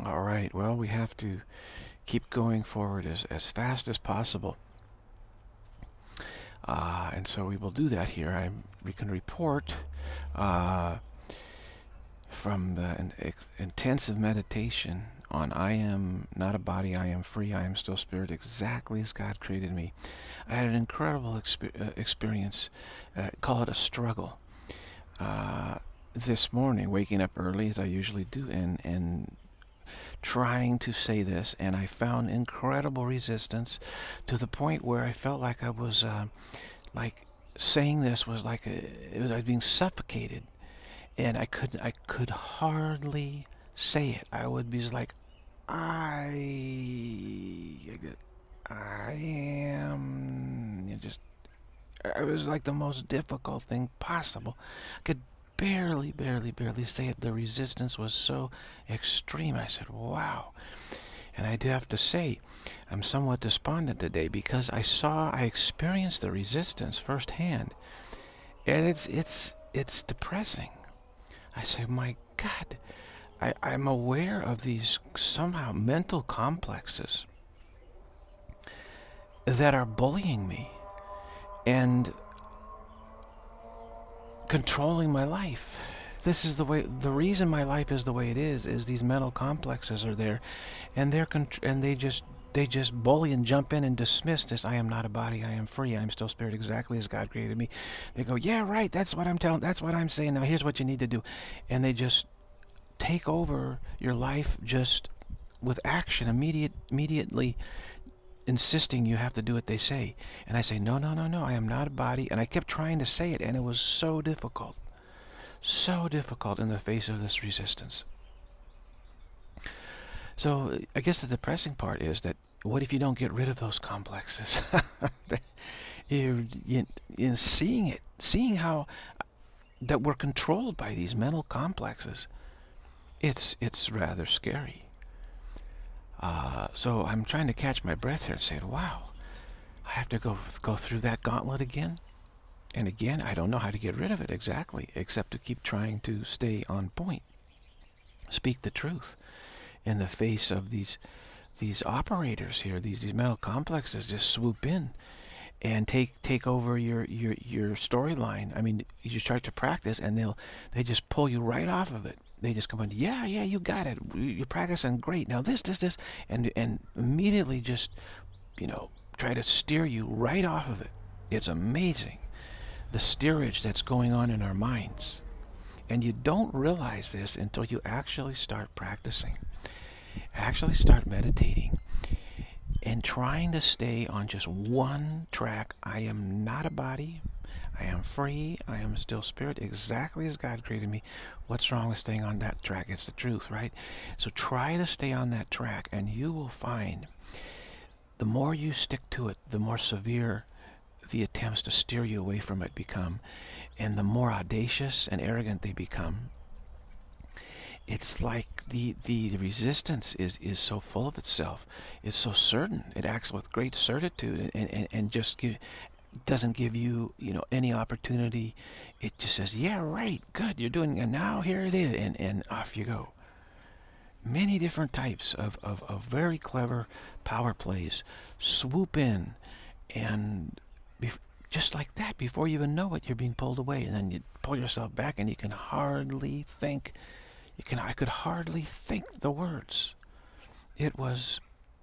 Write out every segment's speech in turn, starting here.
All right, well, we have to keep going forward as fast as possible. And so we will do that here. We can report from the intensive meditation on I am not a body, I am free, I am still spirit, exactly as God created me. I had an incredible experience, call it a struggle, this morning, waking up early as I usually do, and trying to say this, and I found incredible resistance to the point where I felt like I was like saying this was like I was being suffocated, and I could hardly say it. I would be just like I am. It was like the most difficult thing possible. I could barely say it. The resistance was so extreme. I said, wow. And I do have to say, I'm somewhat despondent today because I experienced the resistance firsthand. And it's depressing. I say, my God, I'm aware of these somehow mental complexes that are bullying me and controlling my life. This is the reason my life is the way it is these mental complexes are there, and they just bully and jump in and dismiss this. I am not a body, I am free, I am still spirit, exactly as God created me. They go, yeah, right, that's what I'm saying, now here's what you need to do. And they just take over your life just with action, immediately insisting you have to do what they say. And I say, no, I am not a body. And I kept trying to say it, and it was so difficult in the face of this resistance. So I guess the depressing part is that what if you don't get rid of those complexes? you're seeing how that we're controlled by these mental complexes. It's rather scary. So I'm trying to catch my breath here and say, wow, I have to go through that gauntlet again and again. I don't know how to get rid of it exactly, except to keep trying to stay on point, speak the truth in the face of these operators here. These mental complexes just swoop in and take over your storyline. I mean, you start to practice, and they just pull you right off of it. They just come in, yeah, you got it. You're practicing great. Now this, and immediately just, try to steer you right off of it. It's amazing, the steerage that's going on in our minds. And you don't realize this until you actually start practicing, actually start meditating, and trying to stay on just one track. I am not a body. I am free. I am still spirit, exactly as God created me. What's wrong with staying on that track? It's the truth, right? So try to stay on that track, and you will find the more you stick to it, the more severe the attempts to steer you away from it become, and the more audacious and arrogant they become. It's like the resistance is so full of itself. It's so certain. It acts with great certitude, and just doesn't give you any opportunity. It just says, yeah, right, good, you're doing it, and now here it is, and off you go. Many different types of very clever power plays swoop in, and just like that, before you even know it, you're being pulled away, and then you pull yourself back, and you can hardly think. I could hardly think the words. It was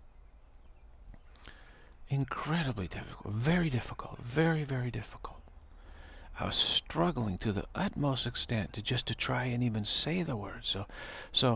incredibly difficult, very difficult, very, very difficult. I was struggling to the utmost extent to try and even say the words. So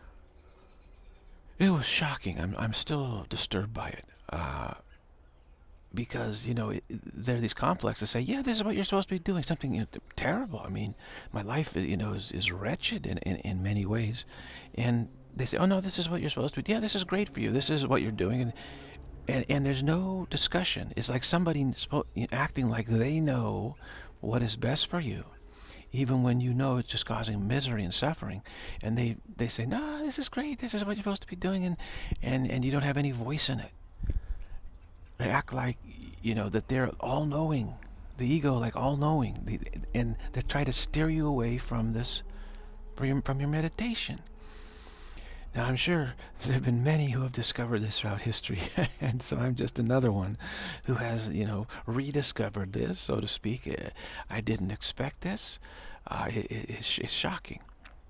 it was shocking. I'm still disturbed by it. Because, there are these complexes that say, yeah, this is what you're supposed to be doing, something terrible. I mean, my life, is wretched in many ways. And they say, oh, no, this is what you're supposed to be. Yeah, this is great for you. This is what you're doing. And there's no discussion. It's like somebody acting like they know what is best for you, even when it's just causing misery and suffering. And they say, no, this is great. This is what you're supposed to be doing. And you don't have any voice in it. They act like, that they're all-knowing, the ego like all-knowing, and they try to steer you away from this, from your meditation. Now, I'm sure there have been many who have discovered this throughout history, and so I'm just another one who has, rediscovered this, so to speak. I didn't expect this. It's shocking.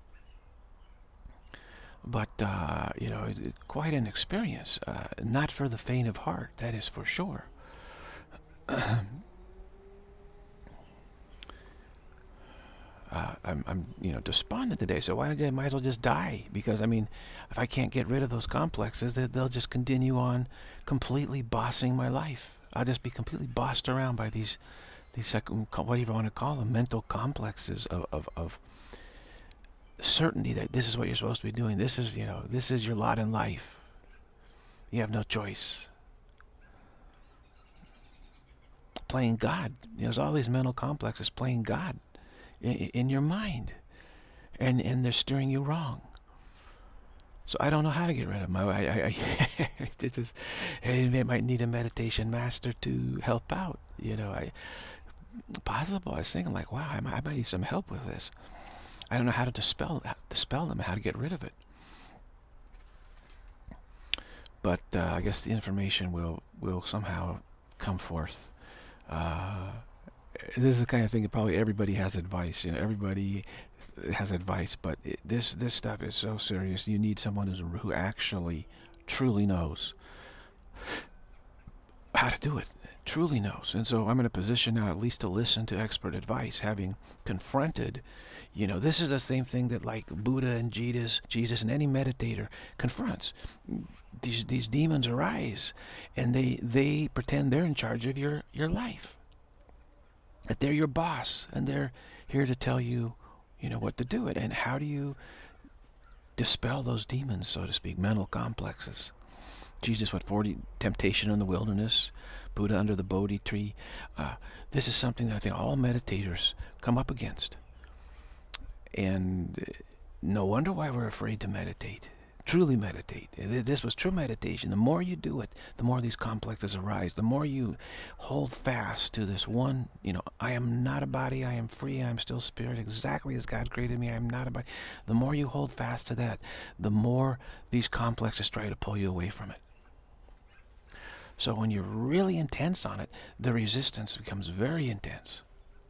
But, quite an experience. Not for the faint of heart, that is for sure. I'm despondent today. So why don't I might as well just die? Because I mean, if I can't get rid of those complexes, they'll just continue on, completely bossing my life. I'll just be completely bossed around by these whatever you want to call them, mental complexes of certainty that this is what you're supposed to be doing. This is your lot in life. You have no choice. Playing God. There's all these mental complexes playing God in your mind, and they're steering you wrong. So I don't know how to get rid of them. I might need a meditation master to help out. Possible. I was thinking like, wow, I might need some help with this. I don't know how to dispel them, how to get rid of it. But I guess the information will somehow come forth. This is the kind of thing that probably everybody has advice. Everybody has advice, but this stuff is so serious. You need someone who actually truly knows how to do it. Truly knows. And so I'm in a position now at least to listen to expert advice, having confronted, this is the same thing that like Buddha and Jesus and any meditator confronts. These demons arise, and they pretend they're in charge of your life. That they're your boss, and they're here to tell you, what to do it. And how do you dispel those demons, so to speak, mental complexes? Jesus, 40 temptation in the wilderness, Buddha under the Bodhi tree. This is something that I think all meditators come up against. And no wonder why we're afraid to meditate. Truly meditate. This was true meditation. The more you do it, the more these complexes arise. The more you hold fast to this one, I am not a body, I am free, I am still spirit, exactly as God created me, I am not a body. The more you hold fast to that, the more these complexes try to pull you away from it. So when you're really intense on it, the resistance becomes very intense.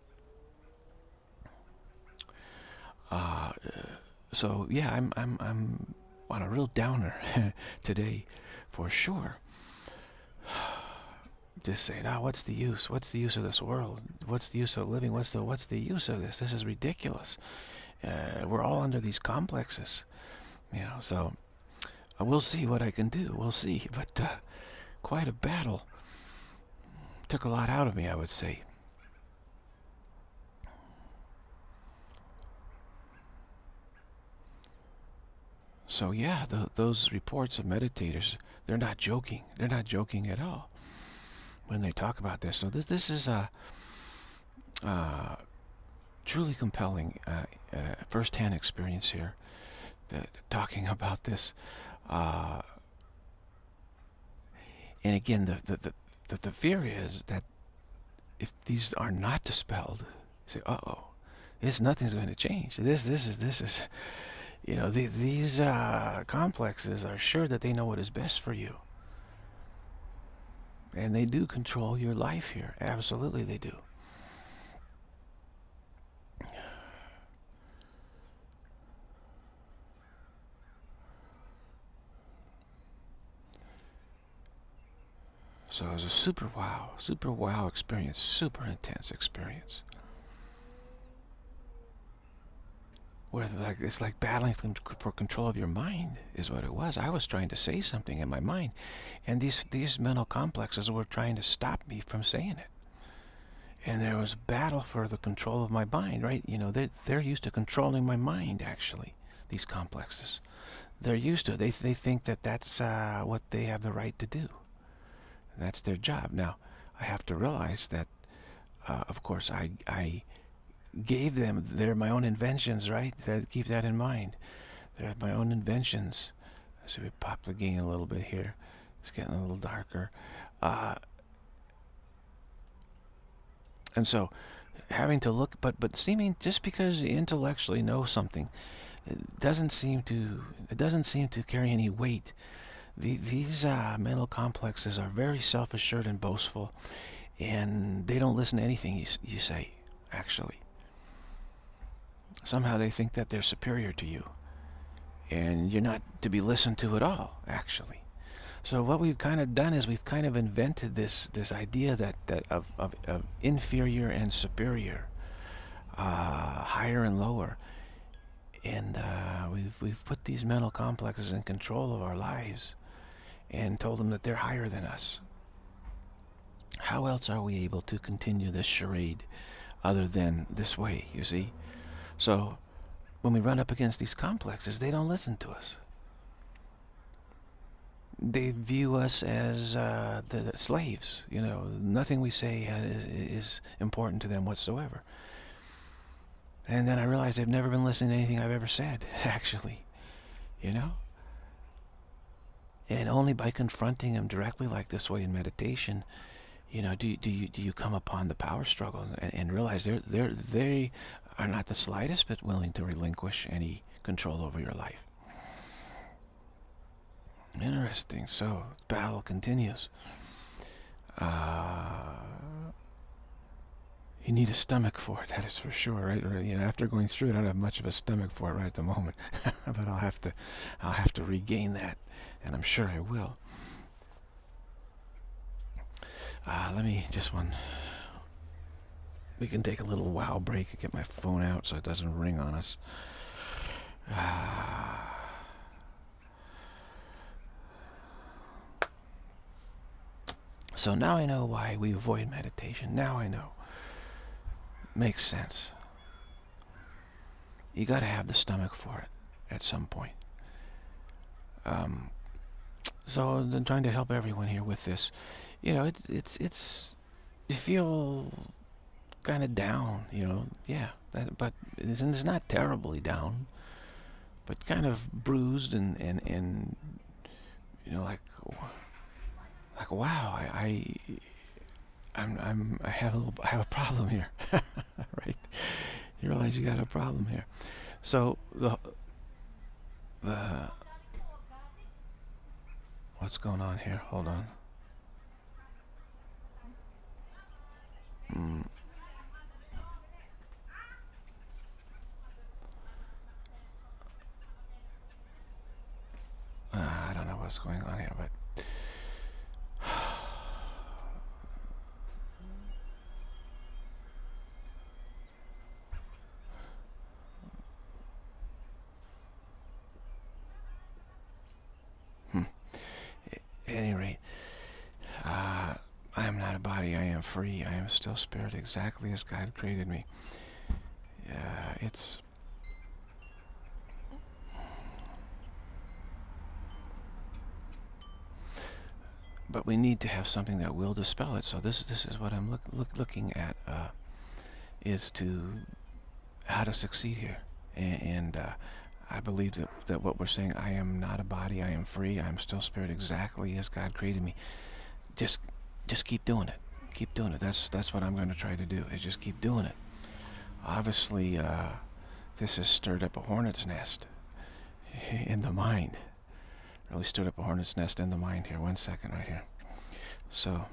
So yeah, I'm on a real downer today, for sure. Just saying, what's the use? What's the use of this world? What's the use of living? What's the use of this? This is ridiculous. We're all under these complexes, So we'll see what I can do. We'll see, but quite a battle. Took a lot out of me, I would say. So yeah, those reports of meditators, they're not joking. They're not joking at all when they talk about this. So this is a truly compelling first-hand experience here, talking about this. And again, the fear is that if these are not dispelled, say, nothing's going to change. This is. These complexes are sure that they know what is best for you. And they do control your life here. Absolutely they do. So it was a super wow experience, super intense experience. Where it's like battling for control of your mind is what it was. I was trying to say something in my mind, and these mental complexes were trying to stop me from saying it. And there was a battle for the control of my mind, right? They're used to controlling my mind, actually, these complexes. They're used to it. They think that that's what they have the right to do. That's their job. Now, I have to realize that, of course, I gave them, they're my own inventions, right? Keep that in mind. They're my own inventions. So we pop the gain a little bit here. It's getting a little darker. And so having to look, but seeming, just because you intellectually know something, it doesn't seem to carry any weight. These mental complexes are very self-assured and boastful, and they don't listen to anything you say, actually. Somehow they think that they're superior to you, and you're not to be listened to at all, actually. So what we've kind of done is we've kind of invented this idea of inferior and superior, higher and lower, and we've put these mental complexes in control of our lives, and told them that they're higher than us. How else are we able to continue this charade other than this way, you see? So when we run up against these complexes, they don't listen to us. They view us as the slaves. You know, nothing we say is important to them whatsoever. And then I realized they've never been listening to anything I've ever said, actually. You know? And only by confronting them directly like this way in meditation, you know, do you come upon the power struggle and realize they are not the slightest bit willing to relinquish any control over your life. Interesting. So battle continues. You need a stomach for it, that is for sure, right? Or, you know, after going through it, I don't have much of a stomach for it right at the moment, but I'll have to regain that, and I'm sure I will. Let me we can take a little wow break and get my phone out so it doesn't ring on us. So now I know why we avoid meditation. Now I know. Makes sense. You got to have the stomach for it at some point. So I'm trying to help everyone here with this. You know, it's you feel kind of down, you know. Yeah, but it's not terribly down, but kind of bruised and you know, like wow, I have a problem here, right? You realize you got a problem here. So the what's going on here? Hold on. I don't know what's going on here, but at any rate, I am not a body, I am free, I am still spirit, exactly as God created me. It's... But we need to have something that will dispel it. So this is what I'm looking at, is to how to succeed here. And I believe that what we're saying, I am not a body, I am free, I am still spirit, exactly as God created me. Just keep doing it. Keep doing it. That's what I'm going to try to do, is just keep doing it. Obviously, this has stirred up a hornet's nest in the mind. Really stirred up a hornet's nest in the mind here. 1 second right here. So,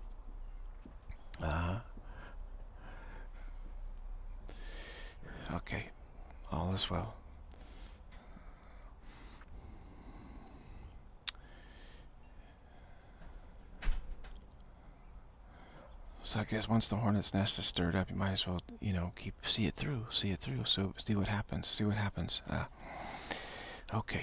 okay, all is well. So I guess once the hornet's nest is stirred up, you might as well, you know, see it through. So see what happens. Okay.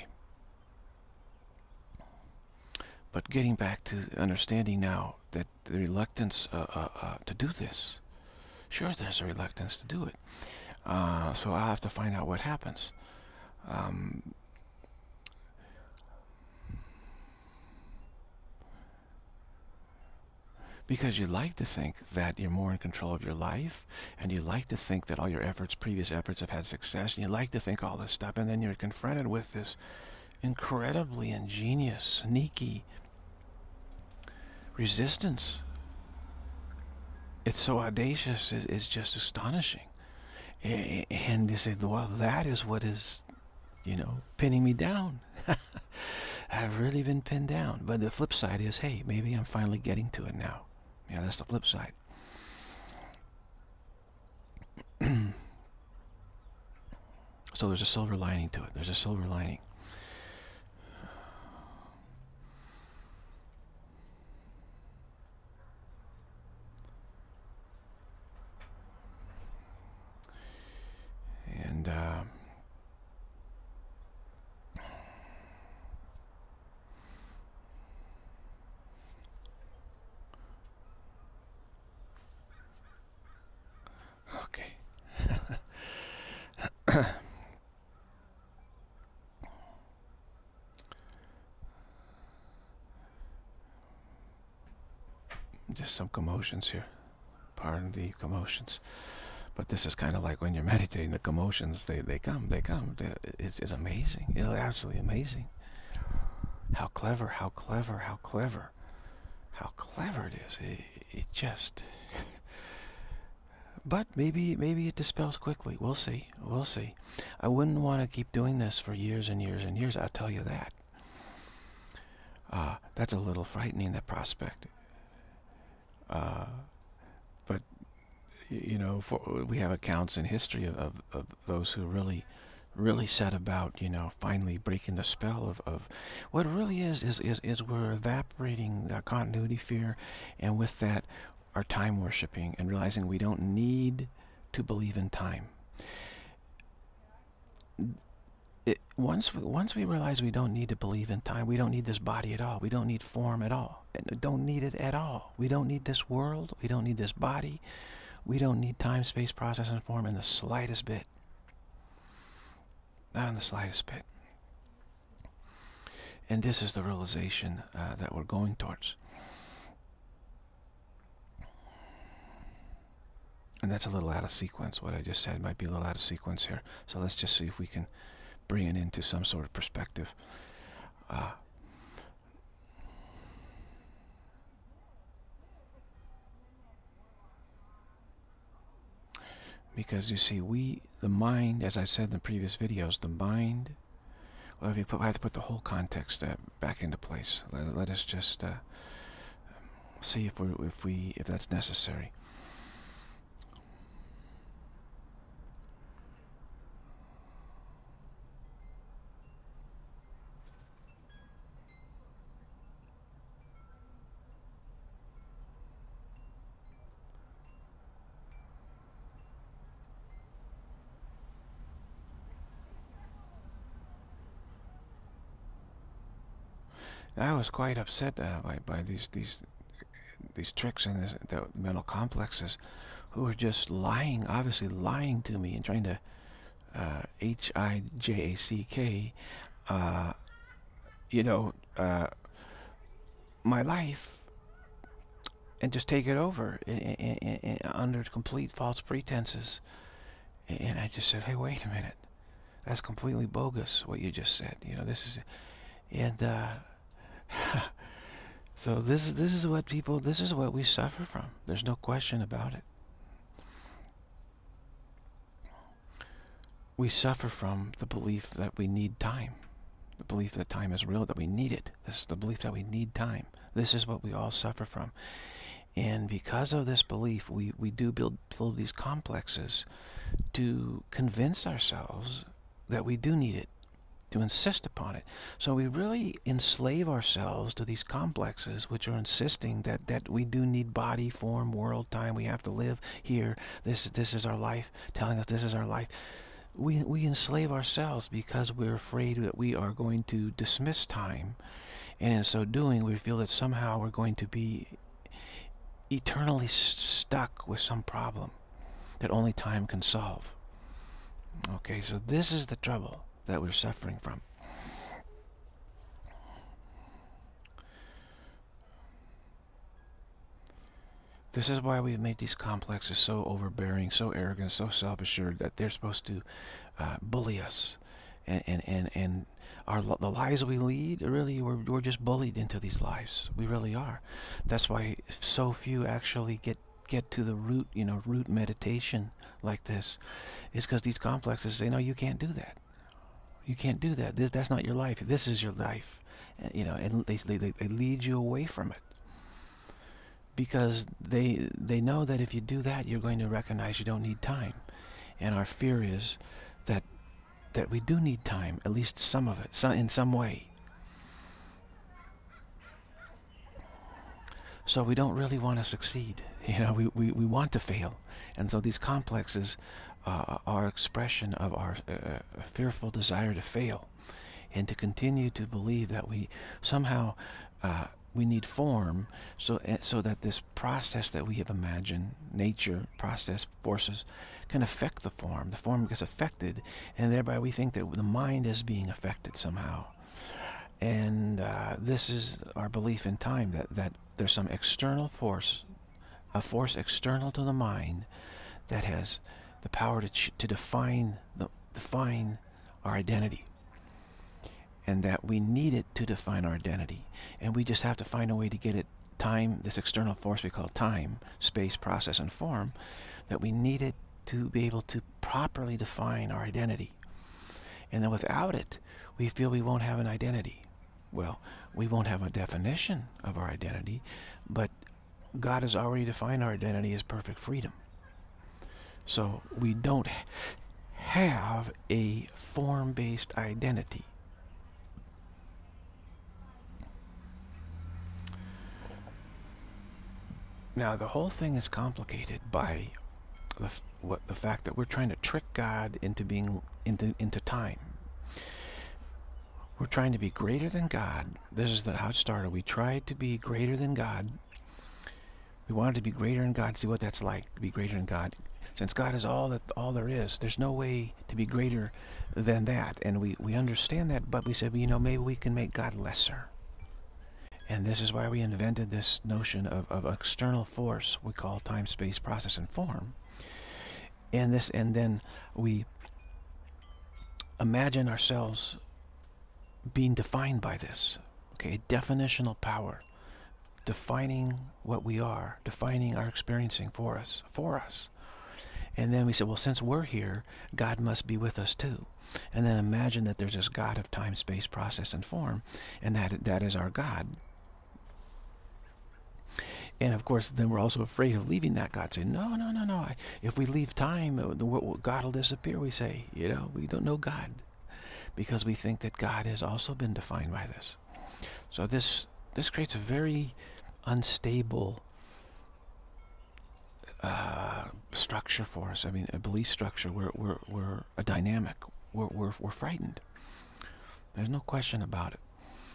But getting back to understanding now that the reluctance to do this, sure, there's a reluctance to do it. So I'll have to find out what happens. Because you like to think that you're more in control of your life, and you like to think that all your previous efforts have had success, and you like to think all this stuff, and then you're confronted with this incredibly ingenious, sneaky resistance. It's so audacious, it's just astonishing. And you say, well, that is what is pinning me down. I've really been pinned down. But the flip side is, hey, maybe I'm finally getting to it now. Yeah, that's the flip side. So there's a silver lining to it. There's a silver lining. And okay. Just some commotions here. Pardon the commotions. But this is kind of like when you're meditating, the commotions, they come. It's amazing. It's absolutely amazing. How clever, how clever, how clever. How clever it is. It just... But maybe it dispels quickly. We'll see. We'll see. I wouldn't want to keep doing this for years and years and years, I'll tell you that. That's a little frightening, that prospect. But, we have accounts in history of those who really set about, finally breaking the spell of what it really is we're evaporating our continuity fear, and with that, our time worshiping, and realizing we don't need to believe in time. Once we realize we don't need to believe in time, we don't need this body at all. We don't need form at all. Don't need it at all. We don't need this world. We don't need this body. We don't need time, space, process, and form in the slightest bit. Not in the slightest bit. And this is the realization that we're going towards. And that's a little out of sequence. What I just said might be a little out of sequence here. So let's just see if we can bring it into some sort of perspective. Because you see, the mind, as I said in the previous videos, the mind, well, I have to put the whole context back into place. Let us just see if that's necessary. I was quite upset by these tricks and the mental complexes, who were just lying, obviously lying to me and trying to hijack, my life, and just take it over under complete false pretenses. And I just said, hey, wait a minute, that's completely bogus what you just said. This is, and so this is what we suffer from. There's no question about it. We suffer from the belief that we need time. The belief that time is real, that we need it. This is the belief that we need time. This is what we all suffer from. And because of this belief, we do build these complexes to convince ourselves that we do need it, to insist upon it. So we really enslave ourselves to these complexes, which are insisting that we do need body, form, world, time. We have to live here. This is our life, telling us this is our life. We enslave ourselves because we're afraid that we are going to dismiss time, and in so doing, we feel that somehow we're going to be eternally stuck with some problem that only time can solve. Okay, so this is the trouble that we're suffering from. This is why we've made these complexes so overbearing, so arrogant, so self-assured, that they're supposed to bully us. And the lies we lead, really, we're just bullied into these lives. We really are. That's why so few actually get to the root, root meditation like this. Is because these complexes say, no, you can't do that. You can't do that. That's not your life. This is your life. And they lead you away from it. Because they know that if you do that, you're going to recognize you don't need time. And our fear is that we do need time, at least some of it, in some way. So we don't really want to succeed. We want to fail. And so these complexes are expression of our fearful desire to fail and to continue to believe that we somehow we need form so that this process that we have imagined, nature, process, forces, can affect the form. The form gets affected, and thereby we think that the mind is being affected somehow. And this is our belief in time, that there's some external force, a force external to the mind, that has the power to define our identity. And that we need it to define our identity. And we just have to find a way to get it, time, this external force we call time, space, process, and form, that we need it to be able to properly define our identity. And then without it, we feel we won't have an identity. Well, we won't have a definition of our identity, but God has already defined our identity as perfect freedom. So we don't have a form-based identity. Now, the whole thing is complicated by the fact that we're trying to trick God into being into time. We're trying to be greater than God. This is how it started. We tried to be greater than God. We wanted to be greater than God. See what that's like, to be greater than God. Since God is all there is, there's no way to be greater than that. And we understand that, but we said, maybe we can make God lesser. And this is why we invented this notion of external force we call time, space, process, and form. And then we imagine ourselves being defined by this. Okay, definitional power, defining what we are, defining our experiencing for us. And then we said, well, since we're here, God must be with us too. And then imagine that there's this God of time, space, process, and form, and that is our God. And of course, then we're also afraid of leaving that God. Say, no. If we leave time, God will disappear. We say, we don't know God, because we think that God has also been defined by this. So this creates a very unstable structure for us. I mean, a belief structure. We're a dynamic. We're frightened. There's no question about it.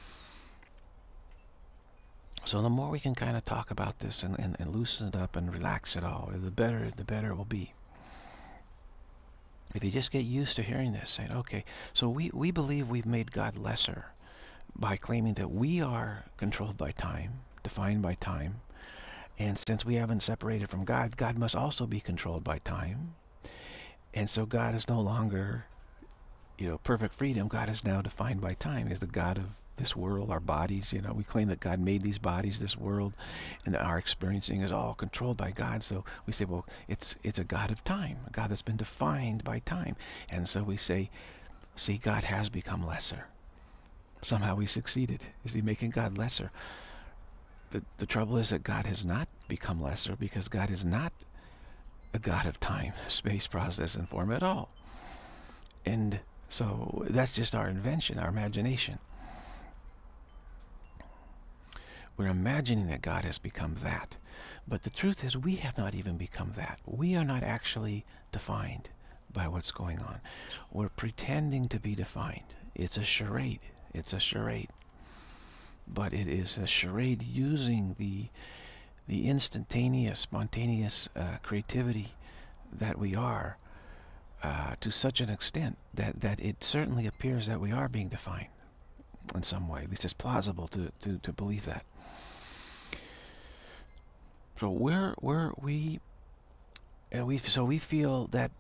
So the more we can kind of talk about this and loosen it up and relax it all, the better it will be. If you just get used to hearing this, saying, okay, so we believe we've made God lesser by claiming that we are controlled by time, defined by time, and since we haven't separated from God, God must also be controlled by time. And so God is no longer, perfect freedom. God is now defined by time. He's the God of this world, our bodies. We claim that God made these bodies, this world, and that our experiencing is all controlled by God. So we say, well, it's a God of time, a God that's been defined by time. And so we say, see, God has become lesser. Somehow we succeeded. Is he making God lesser? The trouble is that God has not become lesser, because God is not a God of time, space, process, and form at all. And so that's just our invention, our imagination. We're imagining that God has become that. But the truth is, we have not even become that. We are not actually defined by what's going on. We're pretending to be defined. It's a charade. It's a charade. But it is a charade using the instantaneous, spontaneous creativity that we are to such an extent that it certainly appears that we are being defined in some way. At least it's plausible to believe that. So we feel that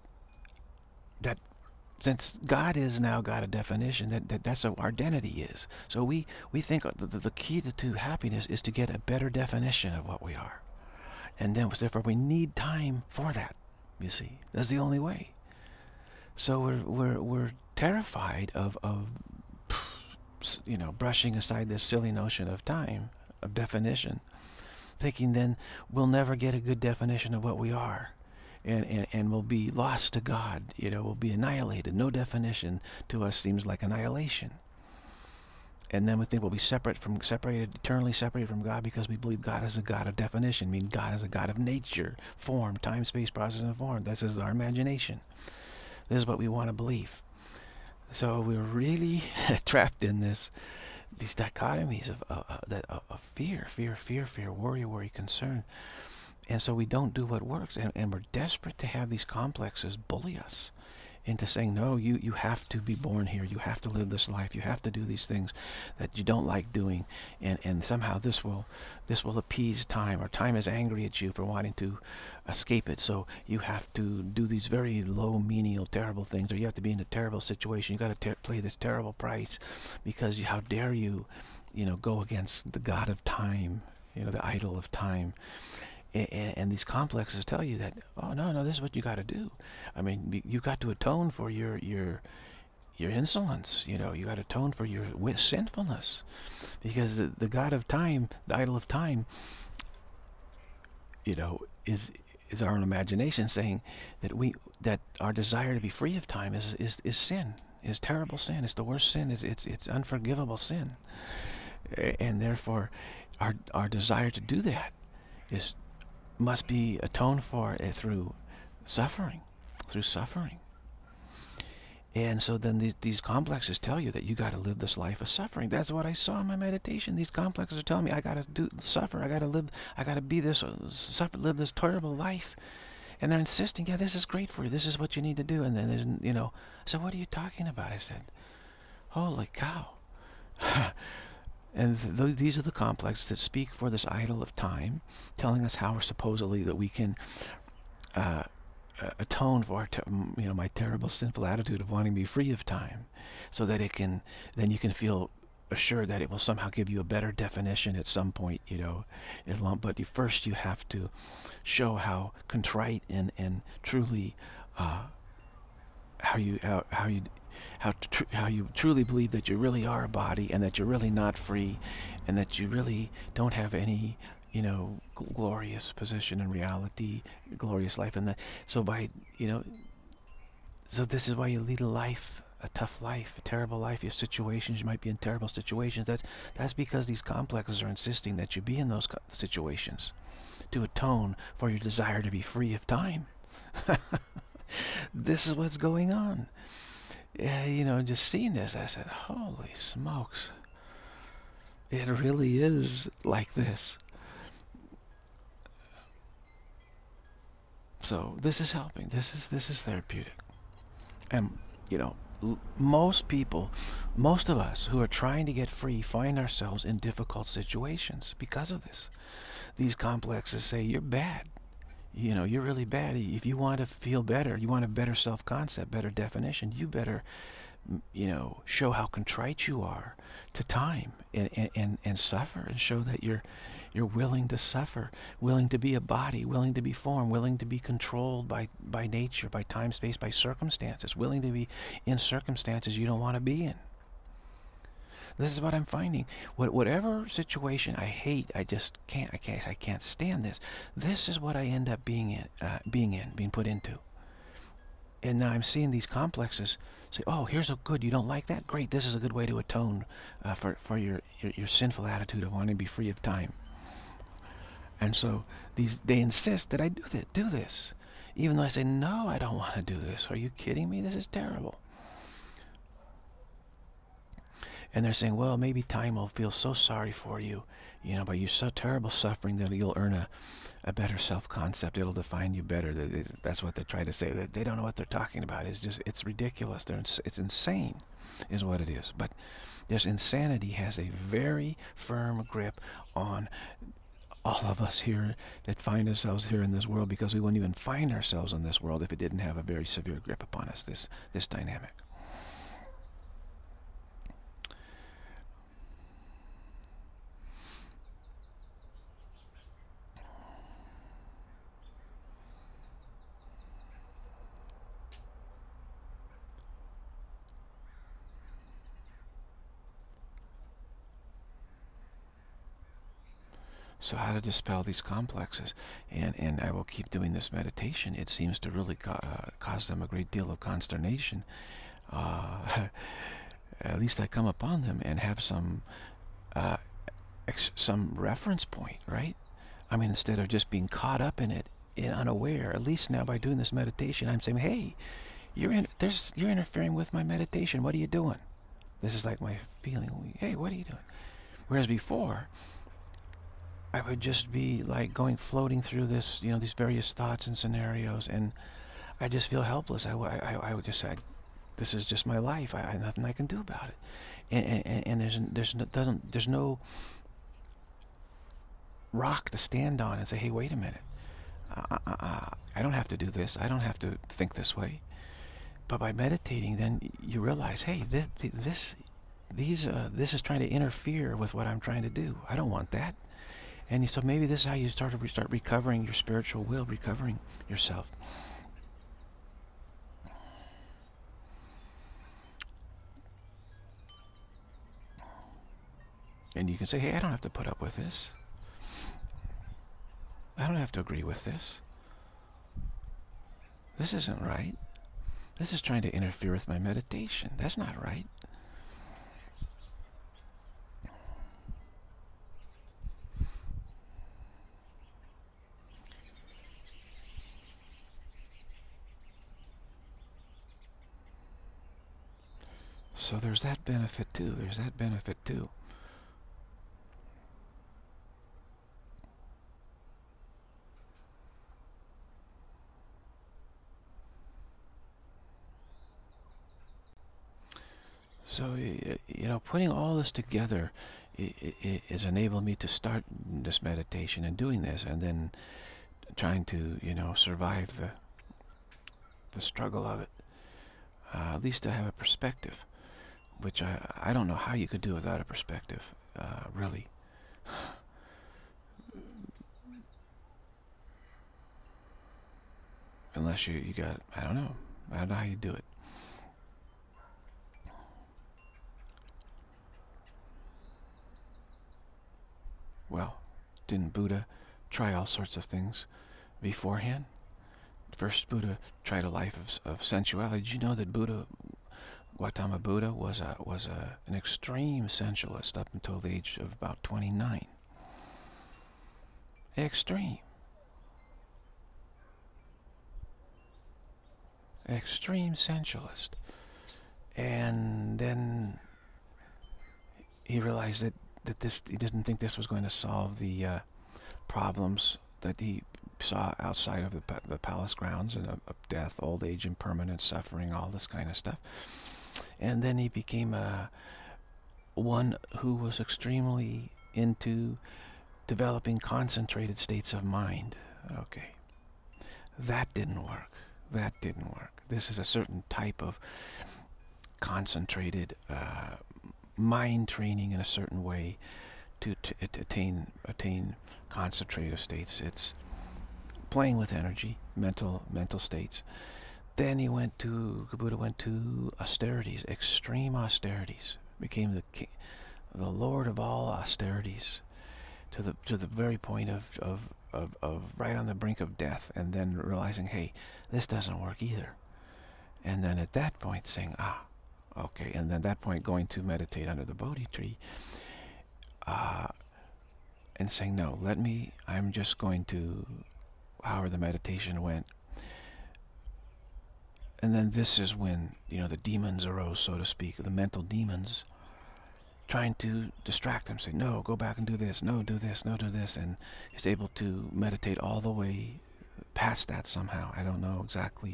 since God is now got a definition, that's what our identity is. So we think the key to happiness is to get a better definition of what we are. And then therefore we need time for that, you see. That's the only way. So we're terrified of brushing aside this silly notion of time, of definition, thinking then we'll never get a good definition of what we are. And we'll be lost to God, we'll be annihilated. No definition to us seems like annihilation. And then we think we'll be eternally separated from God because we believe God is a God of definition. I mean, God is a God of nature, form, time, space, process, and form. This is our imagination. This is what we want to believe. So we're really trapped in these dichotomies of fear, worry, concern. And so we don't do what works, and we're desperate to have these complexes bully us into saying, no, you have to be born here, you have to live this life, you have to do these things that you don't like doing, and somehow this will appease time, or time is angry at you for wanting to escape it, so you have to do these very low, menial, terrible things, or you have to be in a terrible situation, you got to pay this terrible price, because how dare you, go against the God of time, the idol of time. And these complexes tell you that, oh, no, this is what you got to do. I mean, you got to atone for your insolence. You got to atone for your sinfulness, because the God of time, the idol of time, is our own imagination saying that our desire to be free of time is sin, is terrible sin. It's the worst sin. It's unforgivable sin, and therefore, our desire to do that must be atoned for through suffering. And so then these complexes tell you that you got to live this life of suffering. That's what I saw in my meditation. These complexes are telling me I got to suffer. I got to be this, live this terrible life. And they're insisting, yeah, this is great for you. This is what you need to do. And then, so what are you talking about? I said, holy cow. And these are the complexes that speak for this idol of time, telling us how supposedly that we can atone for my terrible sinful attitude of wanting to be free of time, so that then you can feel assured that it will somehow give you a better definition at some point, but first you have to show how contrite and truly how you truly believe that you really are a body, and that you're really not free, and that you really don't have any glorious position in reality, glorious life. And so this is why you lead a life, a tough life, a terrible life. Your situations, you might be in terrible situations. That's because these complexes are insisting that you be in those situations to atone for your desire to be free of time. This is what's going on. Yeah, just seeing this, I said, holy smokes. It really is like this. So this is helping. This is therapeutic. And, most of us who are trying to get free find ourselves in difficult situations because of this. These complexes say, you're bad. You're really bad. If you want to feel better, you want a better self-concept, better definition, you better, show how contrite you are to time and suffer, and show that you're willing to suffer, willing to be a body, willing to be form, willing to be controlled by nature, by time, space, by circumstances, willing to be in circumstances you don't want to be in. This is what I'm finding. Whatever situation I hate, I can't stand this. This is what I end up being put into. And now I'm seeing these complexes say, oh, here's a good, you don't like that? Great, this is a good way to atone for your sinful attitude of wanting to be free of time. And so they insist that I do this. Even though I say, no, I don't want to do this. Are you kidding me? This is terrible. And they're saying, well, maybe time will feel so sorry for you, but you're so terrible suffering that you'll earn a better self-concept. It'll define you better. That's what they try to say. They don't know what they're talking about. It's ridiculous. It's insane is what it is. But this insanity has a very firm grip on all of us here that find ourselves here in this world, because we wouldn't even find ourselves in this world if it didn't have a very severe grip upon us, this dynamic. So how to dispel these complexes, and I will keep doing this meditation. It seems to really cause them a great deal of consternation. At least I come upon them and have some reference point, right? I mean, instead of just being caught up in it, unaware. At least now by doing this meditation, I'm saying, hey, you're interfering with my meditation. What are you doing? This is like my feeling. Hey, what are you doing? Whereas before, I would just be like floating through this, these various thoughts and scenarios, and I just feel helpless. I would just say, this is just my life. I nothing I can do about it. And there's no rock to stand on and say, hey, wait a minute. I don't have to do this. I don't have to think this way. But by meditating, then you realize, hey, this is trying to interfere with what I'm trying to do. I don't want that. And so maybe this is how you start recovering your spiritual will, recovering yourself. And you can say, hey, I don't have to put up with this. I don't have to agree with this. This isn't right. This is trying to interfere with my meditation. That's not right. So there's that benefit too. There's that benefit too. So, putting all this together is enabling me to start this meditation and doing this, and then trying to, survive the struggle of it. At least I have a perspective, which I don't know how you could do without a perspective, really. Unless you got, I don't know how you do it. Well, didn't Buddha try all sorts of things beforehand? First, Buddha tried a life of sensuality. Did you know that Gautama Buddha was an extreme sensualist up until the age of about 29? Extreme sensualist. And then he realized that he didn't think this was going to solve the problems that he saw outside of the palace grounds, and of death, old age, impermanence, suffering, all this kind of stuff. And then he became one who was extremely into developing concentrated states of mind. Okay, that didn't work. This is a certain type of concentrated mind training in a certain way to attain concentrative states. It's playing with energy, mental states. Then Buddha went to austerities, extreme austerities. Became the Lord of all austerities, to the very point of right on the brink of death, and then realizing, hey, this doesn't work either. And then at that point saying, okay, and then at that point going to meditate under the Bodhi tree, and saying, no, I'm just going to, however the meditation went. And then this is when, the demons arose, so to speak, the mental demons, trying to distract him, say, no, go back and do this, no, do this, no, do this, and he's able to meditate all the way past that somehow. I don't know exactly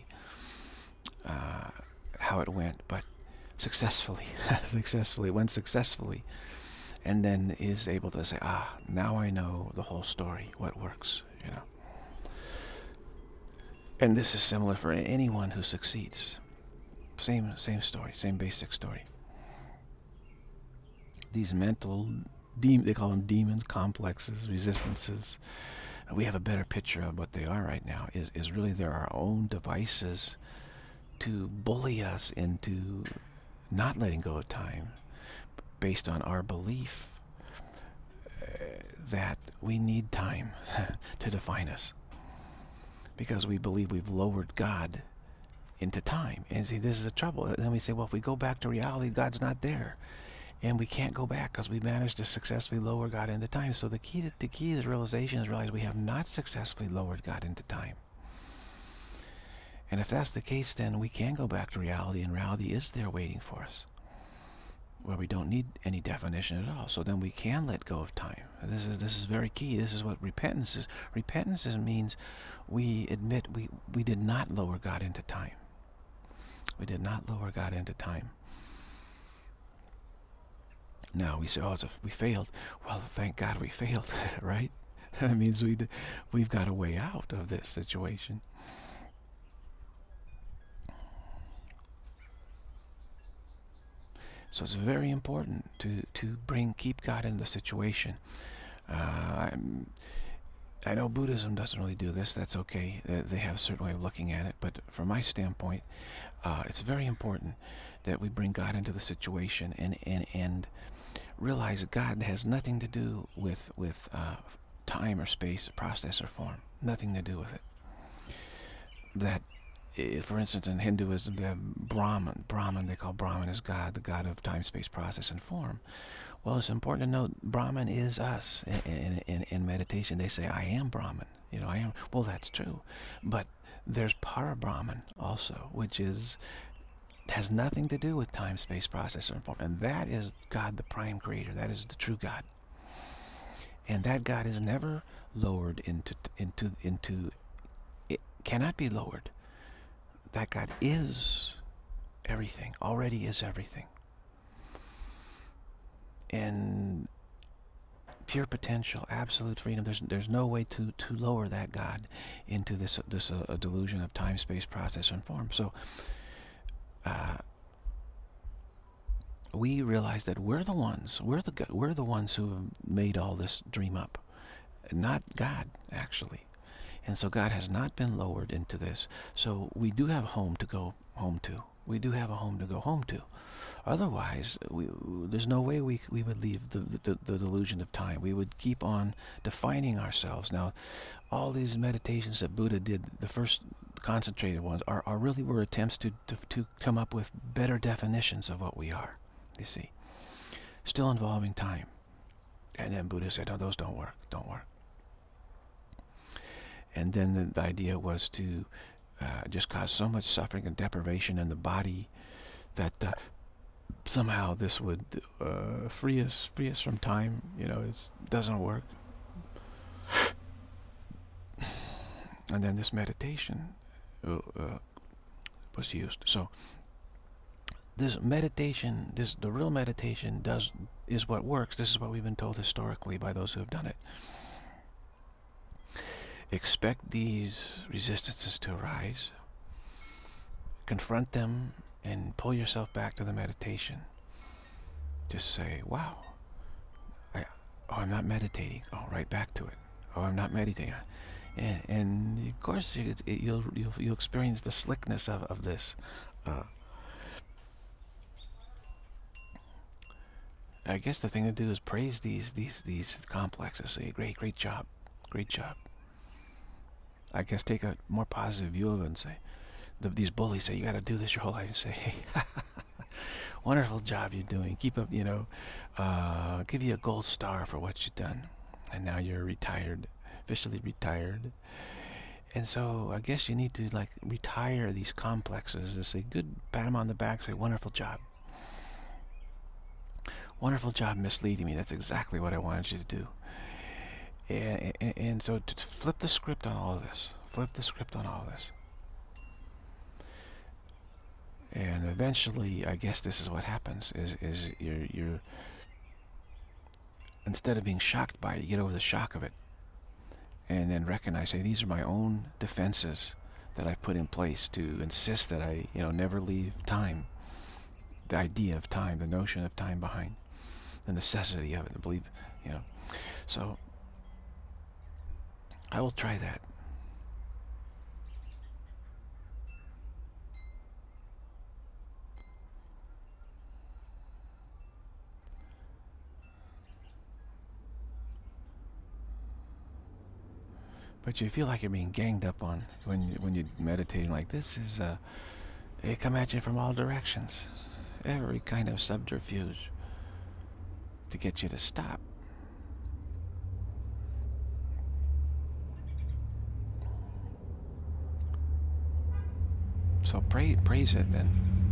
how it went, but successfully, it went successfully, and then is able to say, now I know the whole story, what works, And this is similar for anyone who succeeds. Same story, same basic story. These mental, they call them demons, complexes, resistances. We have a better picture of what they are right now. Is really they're our own devices to bully us into not letting go of time, based on our belief that we need time to define us, because we believe we've lowered God into time. And see, this is the trouble. And then we say, well, if we go back to reality, God's not there. And we can't go back because we managed to successfully lower God into time. So the key to this realization is realize we have not successfully lowered God into time. And if that's the case, then we can go back to reality, and reality is there waiting for us, where we don't need any definition at all. So then we can let go of time. This is very key. This is what repentance is. Repentance means we admit we did not lower God into time. We did not lower God into time. Now we say, oh, we failed. Well, thank God we failed, right? That means we've got a way out of this situation. So it's very important to keep God in the situation. I know Buddhism doesn't really do this. That's okay. They have a certain way of looking at it. But from my standpoint, it's very important that we bring God into the situation and realize that God has nothing to do with time or space, or process or form. Nothing to do with it. That, for instance, in Hinduism, they have Brahman. They call Brahman as God, the God of time, space, process, and form. Well, it's important to note Brahman is us. In meditation, they say, I am Brahman. You know, I am. Well, that's true. But there's Para-Brahman also, which has nothing to do with time, space, process, and form. And that is God, the prime creator. That is the true God. And that God is never lowered into it cannot be lowered. That God is everything, already is everything. And pure potential, absolute freedom. There's no way to lower that God into this delusion of time, space, process, and form. So we realize that we're the ones who have made all this dream up, not God, actually. And so God has not been lowered into this. So we do have a home to go home to. We do have a home to go home to. Otherwise, there's no way we would leave the delusion of time. We would keep on defining ourselves. Now, all these meditations that Buddha did, the first concentrated ones, are really were attempts to come up with better definitions of what we are, you see. Still involving time. And then Buddha said, no, those don't work. And then the idea was to just cause so much suffering and deprivation in the body that somehow this would free us from time. You know, it doesn't work. And then this meditation was used. So this meditation, the real meditation is what works. This is what we've been told historically by those who have done it. Expect these resistances to arise, confront them, and pull yourself back to the meditation. Just say, wow, I'm not meditating. Oh, right back to it. Oh, I'm not meditating. And of course, you'll experience the slickness of this. I guess the thing to do is praise these complexes. Say, great job. I guess take a more positive view of it and say, these bullies say, you got to do this your whole life. And say, hey, wonderful job you're doing. Keep up, give you a gold star for what you've done. And now you're retired, officially retired. And so I guess you need to retire these complexes and say, good, pat them on the back, say, wonderful job. Wonderful job misleading me. That's exactly what I wanted you to do. And so to flip the script on all of this. And eventually, I guess this is what happens, is you're instead of being shocked by it, you get over the shock of it. And then recognize, hey, these are my own defenses that I've put in place to insist that I, never leave time. The idea of time, the notion of time behind. The necessity of it, the belief, So I will try that. But you feel like you're being ganged up on when you're meditating like this. They come at you from all directions. Every kind of subterfuge to get you to stop. So praise it then.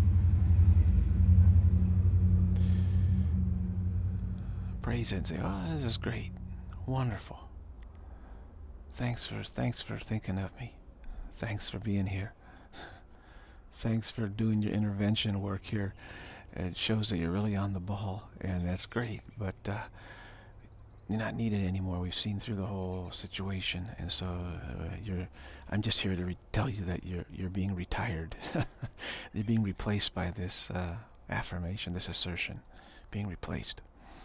Praise it and say, oh, this is great. Wonderful. Thanks for thinking of me. Thanks for being here. Thanks for doing your intervention work here. It shows that you're really on the ball, and that's great. But you're not needed anymore. We've seen through the whole situation, and so I'm just here to tell you that you're being retired. You're being replaced by this affirmation, this assertion, being replaced.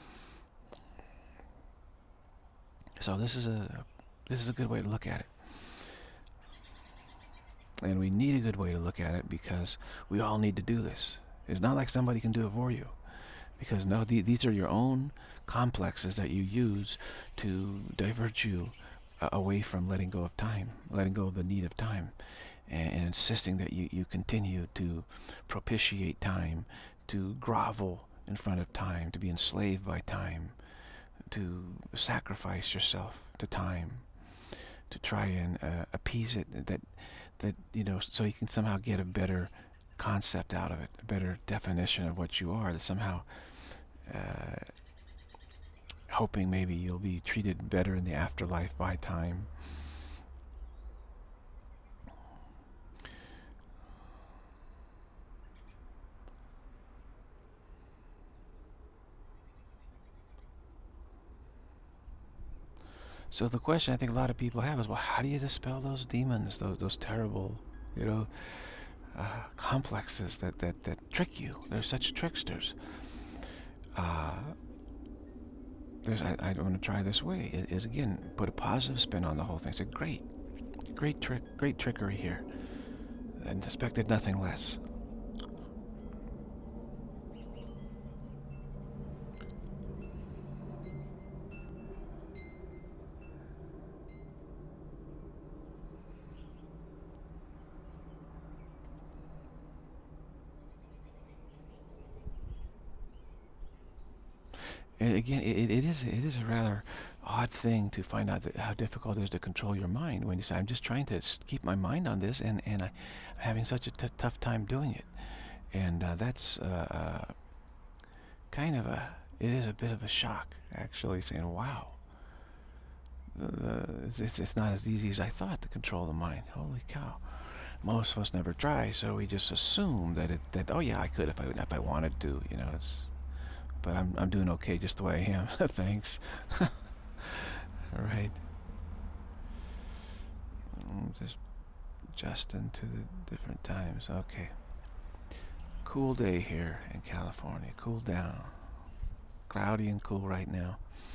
So this is a good way to look at it. And we need a good way to look at it because we all need to do this. It's not like somebody can do it for you. Because no, these are your own complexes that you use to divert you away from letting go of time, letting go of the need of time, and insisting that you continue to propitiate time, to grovel in front of time, to be enslaved by time, to sacrifice yourself to time, to try and appease it, that so you can somehow get a better concept out of it, a better definition of what you are, that somehow hoping maybe you'll be treated better in the afterlife by time. So the question I think a lot of people have is, well, how do you dispel those demons, those terrible, complexes that trick you? They're such tricksters. I want to try this way. Is again, put a positive spin on the whole thing. Say, great trickery here. And expected nothing less. And again, it is a rather odd thing to find out how difficult it is to control your mind when you say, I'm just trying to keep my mind on this, and I'm having such a tough time doing it. And that's kind of it is a bit of a shock, actually, saying, wow, it's not as easy as I thought to control the mind. Holy cow. Most of us never try, so we just assume that oh yeah, I could if I wanted to, but I'm doing okay just the way I am. Thanks. All right. Just adjusting to the different times. Okay. Cool day here in California. Cool down. Cloudy and cool right now.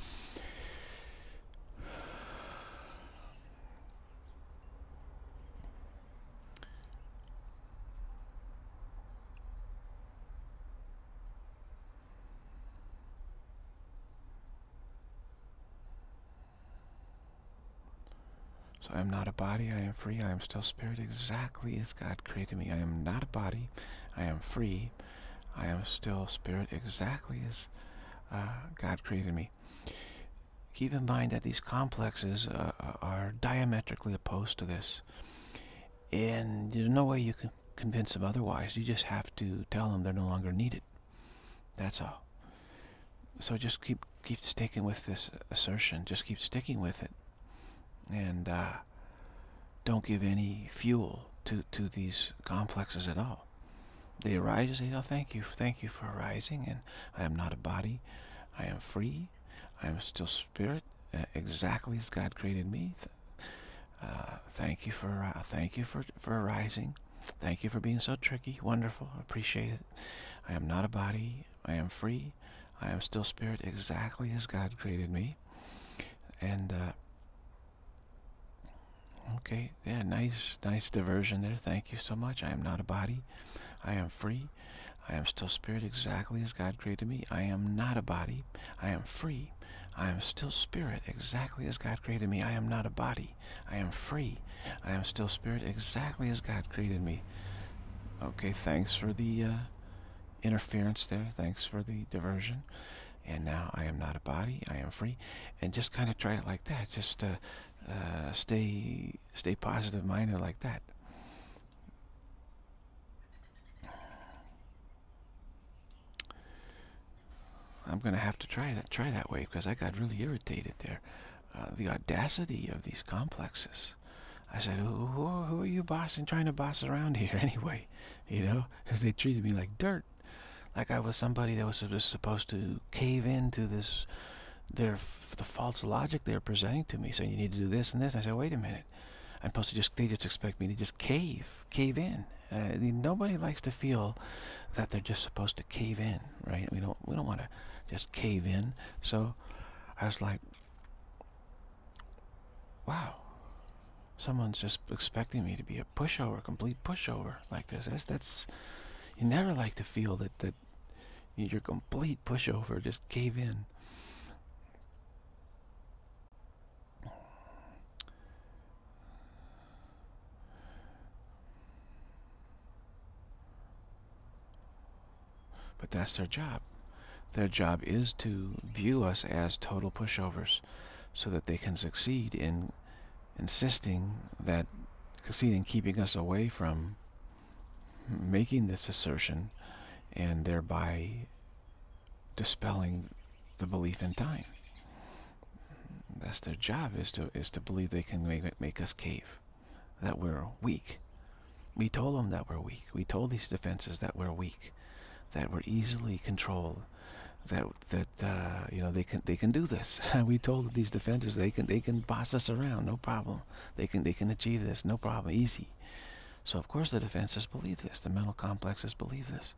So I am not a body, I am free, I am still spirit, exactly as God created me. I am not a body, I am free, I am still spirit, exactly as God created me. Keep in mind that these complexes are diametrically opposed to this. And there's no way you can convince them otherwise. You just have to tell them they're no longer needed. That's all. So just keep sticking with this assertion. Just keep sticking with it. And don't give any fuel to these complexes at all. They arise, you say, oh, thank you for arising, and I am not a body, I am free, I am still spirit, exactly as God created me. Thank you for arising. Thank you for being so tricky, wonderful, appreciate it. I am not a body, I am free, I am still spirit, exactly as God created me. And okay, yeah, nice diversion there. Thank you so much. I am not a body. I am free. I am still spirit, exactly as God created me. I am not a body. I am free. I am still spirit, exactly as God created me. I am not a body. I am free. I am still spirit, exactly as God created me. Okay, thanks for the interference there. Thanks for the diversion. And now I am not a body. I am free. And just kind of try it like that. Just stay positive-minded like that. I'm going to have to try that way, because I got really irritated there. The audacity of these complexes. I said, who are you trying to boss around here anyway? You know, because they treated me like dirt. Like I was somebody that was just supposed to cave into the false logic they're presenting to me, saying you need to do this and this. I said, wait a minute. I'm supposed to they just expect me to just cave in. Nobody likes to feel that they're just supposed to cave in, right? We don't want to just cave in. So I was like, wow, someone's just expecting me to be a pushover, complete pushover like this. That's you never like to feel that you're complete pushover, just cave in. But that's their job. Their job is to view us as total pushovers so that they can succeed in keeping us away from making this assertion, and thereby dispelling the belief in time. That's their job, is to believe they can make us cave, that we're weak. We told them that we're weak. We told these defenses that we're weak, that we're easily controlled, that you know, they can do this. We told these defenses they can boss us around, no problem. They can achieve this, no problem, easy. So of course the defenses believe this. The mental complexes believe this.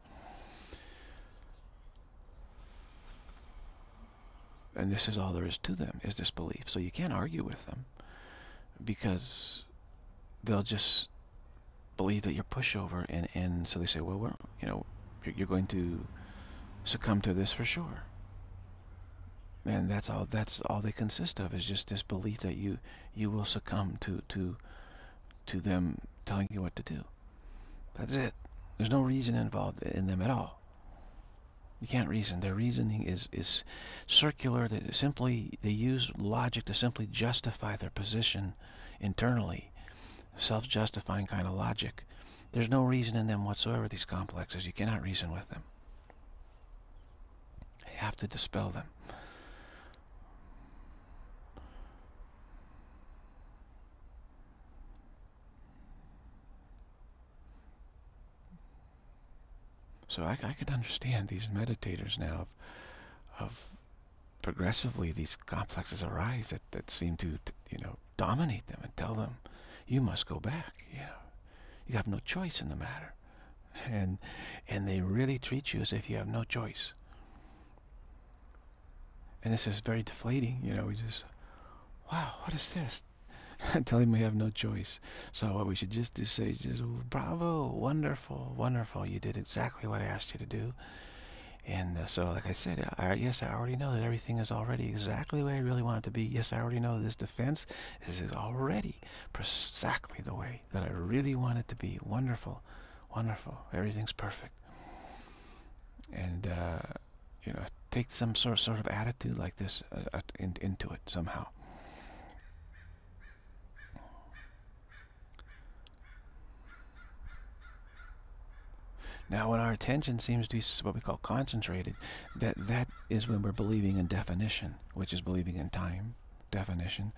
And this is all there is to them, is this belief. So you can't argue with them, because they'll just believe that you're pushover, and so they say, well, you're going to succumb to this for sure. And that's all they consist of, is just this belief that you will succumb to them telling you what to do. That's it. There's no reason involved in them at all. You can't reason. Their reasoning is circular. They use logic to simply justify their position internally. Self-justifying kind of logic. There's no reason in them whatsoever, these complexes. You cannot reason with them. You have to dispel them. So I can understand these meditators now of progressively these complexes arise that seem to dominate them and tell them, you must go back. You have no choice in the matter. And they really treat you as if you have no choice. And this is very deflating, we just, wow, what is this? Tell him we have no choice. So what we should just say, bravo, wonderful, wonderful. You did exactly what I asked you to do. And so, like I said, yes, I already know that everything is already exactly the way I really want it to be. Yes, I already know this defense is already exactly the way that I really want it to be. Wonderful, wonderful. Everything's perfect. And, take some sort of attitude like this into it somehow. Now, when our attention seems to be what we call concentrated, that is when we're believing in definition, which is believing in time, definition.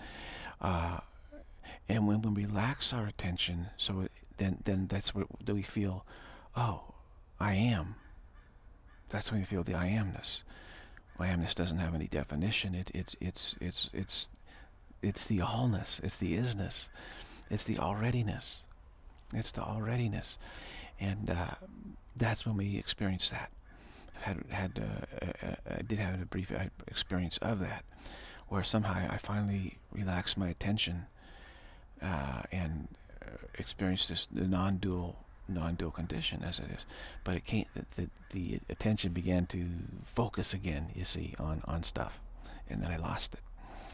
And when we relax our attention, so then that's where we feel, oh, I am. That's when we feel the I amness. I amness doesn't have any definition. It's the allness. It's the isness. It's the alreadiness. It's the alreadiness. And that's when we experience that. I did have a brief experience of that, where somehow I finally relaxed my attention and experienced the non-dual condition as it is. But it can't. The attention began to focus again. You see, on stuff, and then I lost it.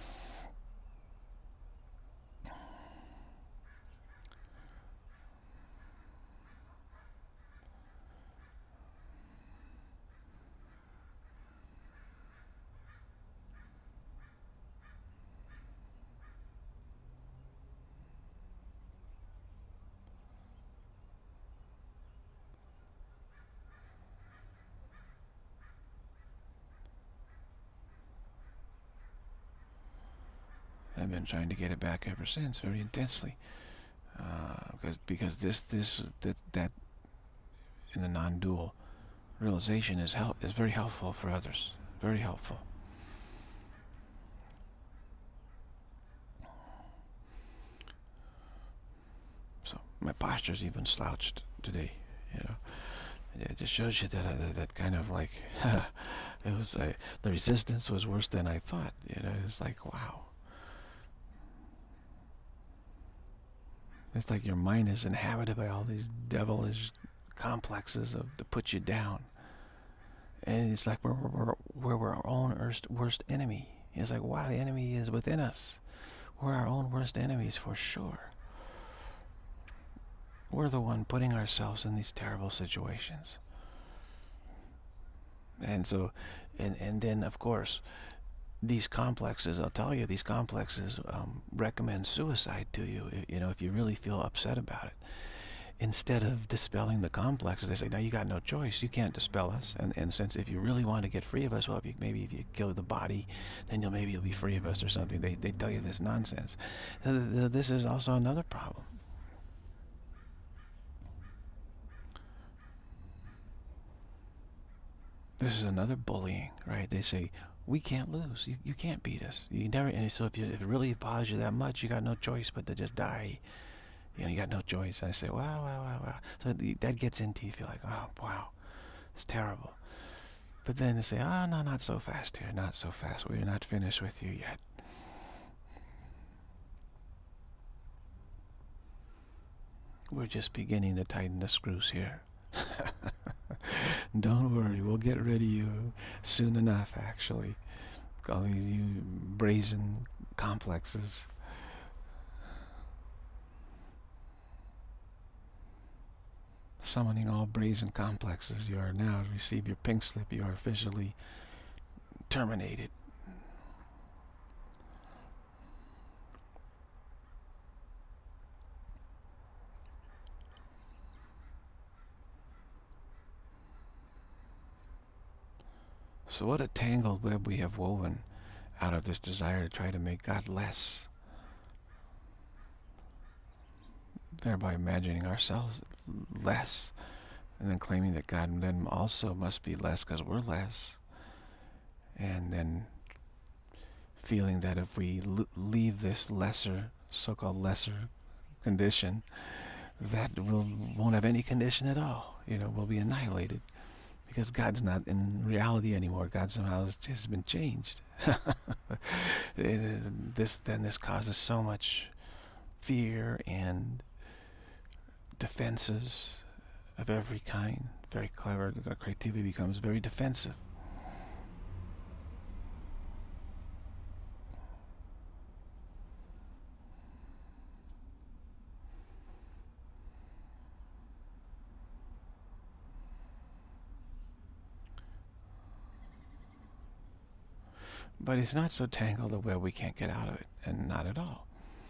I've been trying to get it back ever since, very intensely, because that in the non-dual realization is very helpful for others, very helpful. So my posture's even slouched today, you know. It just shows you that kind of like it was the resistance was worse than I thought. You know, it's like, wow. It's like your mind is inhabited by all these devilish complexes to put you down. And it's like we're our own worst enemy. It's like, wow, the enemy is within us. We're our own worst enemies for sure. We're the one putting ourselves in these terrible situations. And so, and then of course, these complexes, I'll tell you, these complexes recommend suicide to you, you know, if you really feel upset about it. Instead of dispelling the complexes, they say, no, you got no choice. You can't dispel us. And since if you really want to get free of us, well, maybe if you kill the body, then maybe you'll be free of us or something. They tell you this nonsense. So this is also another problem. This is another bullying, right? They say, we can't lose. You can't beat us. You never. And so if it really bothers you that much, you got no choice but to just die. You know, you got no choice. I say, wow, wow, wow, wow. So that gets into you. Feel like, oh, wow, it's terrible. But then they say, oh, no, not so fast here, not so fast. We're not finished with you yet. We're just beginning to tighten the screws here. Don't worry, we'll get rid of you soon enough, actually. All these you brazen complexes. Summoning all brazen complexes, you are now to receive your pink slip. You are officially terminated. So what a tangled web we have woven out of this desire to try to make God less, thereby imagining ourselves less, and then claiming that God then also must be less because we're less, and then feeling that if we leave this lesser, so-called lesser condition, that won't have any condition at all. You know, we'll be annihilated. Because God's not in reality anymore. God somehow has just been changed. This causes so much fear and defenses of every kind. Very clever. Creativity becomes very defensive. But it's not so tangled a web we can't get out of it, and not at all.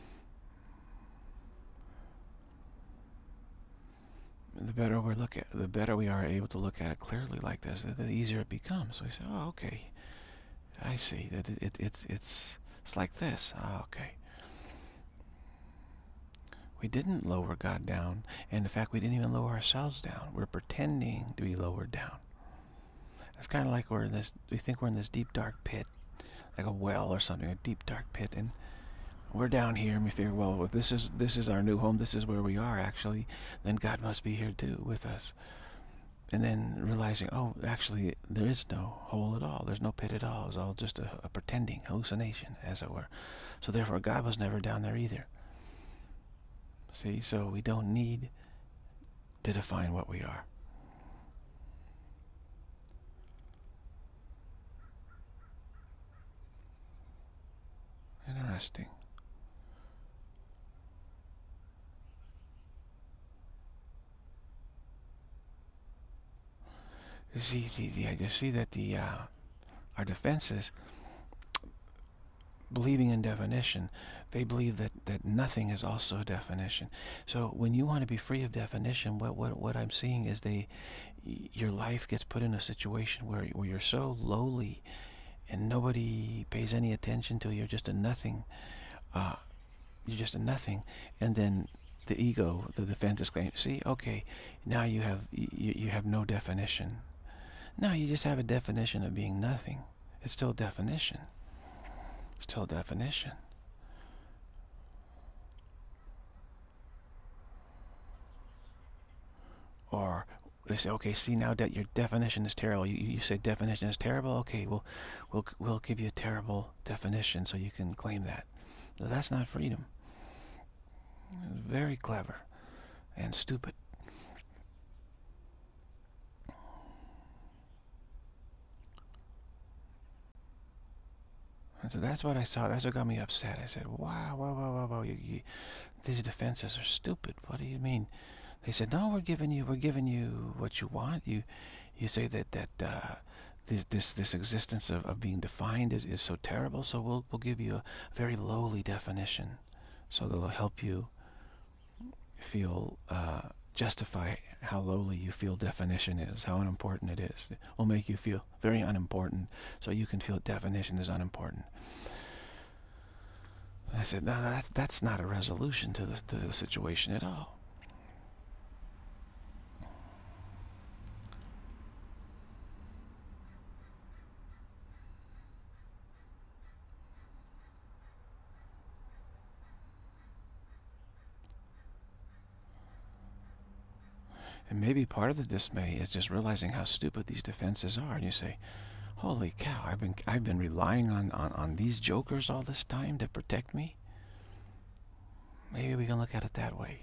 The better we are able to look at it clearly like this, the easier it becomes. So we say, oh, okay, I see that it's like this. Oh, okay. We didn't lower God down, and in fact, we didn't even lower ourselves down. We're pretending to be lowered down. It's kind of like we think we're in this deep dark pit, like a well or something, a deep dark pit, and we're down here, and we figure, well, if this is our new home, this is where we are actually, then God must be here too with us. And then realizing, oh, actually, there is no hole at all. There's no pit at all. It's all just a pretending, hallucination, as it were. So therefore, God was never down there either. See, so we don't need to define what we are. interesting. You see, I just see that our defenses, believing in definition, they believe that nothing is also a definition. So when you want to be free of definition, what I'm seeing is your life gets put in a situation where you're so lowly and nobody pays any attention to you. You're just a nothing. You're just a nothing, and then the ego, the defenses claim, see, okay, now you have no definition. No, you just have a definition of being nothing. It's still definition. Still definition. Or they say, okay, see, now that your definition is terrible. You say definition is terrible. Okay, we'll give you a terrible definition so you can claim that. No, that's not freedom. Very clever and stupid. And so that's what I saw. That's what got me upset. I said, wow. These defenses are stupid. What do you mean? They said, no, we're giving you what you want. You say that this existence of being defined is so terrible, so we'll give you a very lowly definition, so that'll help you feel justify how lowly you feel definition is, how unimportant it is. It will make you feel very unimportant, so you can feel definition is unimportant. I said, no, that's not a resolution to the situation at all. And maybe part of the dismay is just realizing how stupid these defenses are. And you say, holy cow, I've been relying on these jokers all this time to protect me? Maybe we can look at it that way.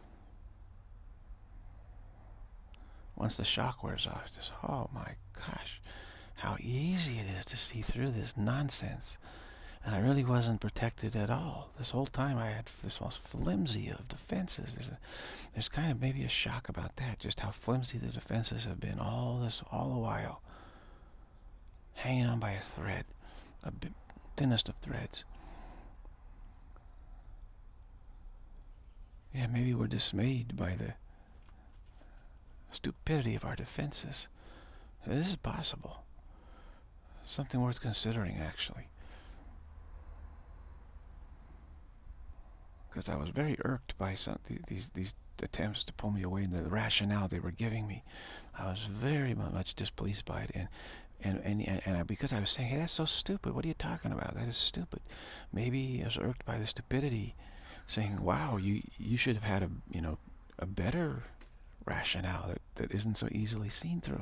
Once the shock wears off, just, oh my gosh, how easy it is to see through this nonsense. And I really wasn't protected at all. This whole time I had this most flimsy of defenses. There's kind of maybe a shock about that, just how flimsy the defenses have been all the while. Hanging on by a thread, a thinnest of threads. Yeah, maybe we're dismayed by the stupidity of our defenses. This is possible. Something worth considering, actually. Because I was very irked by these attempts to pull me away and the rationale they were giving me. I was very much displeased by it, and because I was saying, hey, that's so stupid. What are you talking about? That is stupid. Maybe I was irked by the stupidity, saying, wow, you should have had a better rationale that isn't so easily seen through.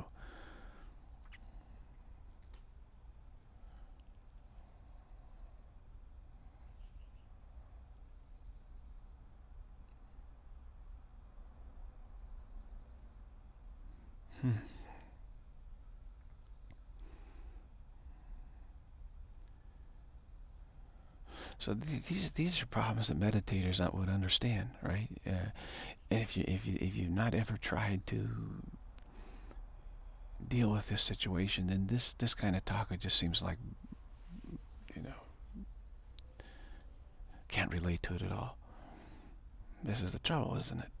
So these are problems that meditators would understand, right? And if you've not ever tried to deal with this situation, then this kind of talk, it just seems like, can't relate to it at all. This is the trouble, isn't it?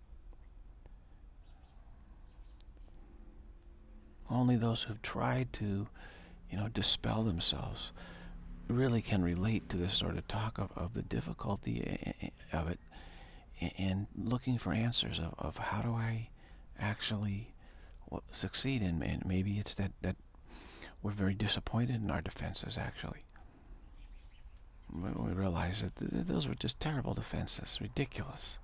Only those who've tried to, dispel themselves really can relate to this sort of talk of the difficulty of it, and looking for answers of how do I actually succeed. And maybe it's that we're very disappointed in our defenses, actually. We realize that those were just terrible defenses, ridiculous.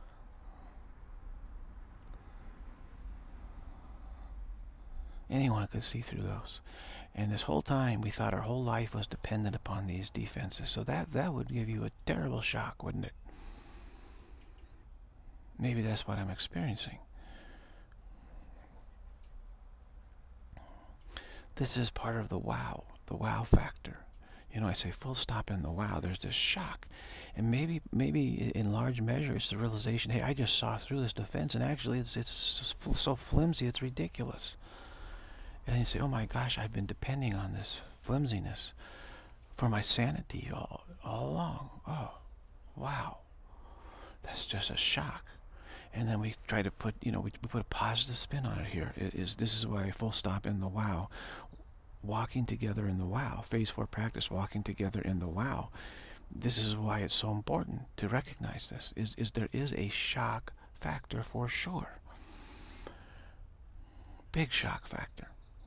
Anyone could see through those. And this whole time we thought our whole life was dependent upon these defenses. So that would give you a terrible shock, wouldn't it? Maybe that's what I'm experiencing. This is part of the wow factor. I say full stop in the wow. There's this shock. And maybe in large measure it's the realization, hey, I just saw through this defense, and actually it's so flimsy, it's ridiculous. And then you say, oh my gosh, I've been depending on this flimsiness for my sanity all along. Oh, wow. That's just a shock. And then we try to put, we put a positive spin on it here. This is why full stop in the wow. Walking together in the wow. Phase 4 practice, walking together in the wow. This is why it's so important to recognize this. Is there is a shock factor for sure. Big shock factor.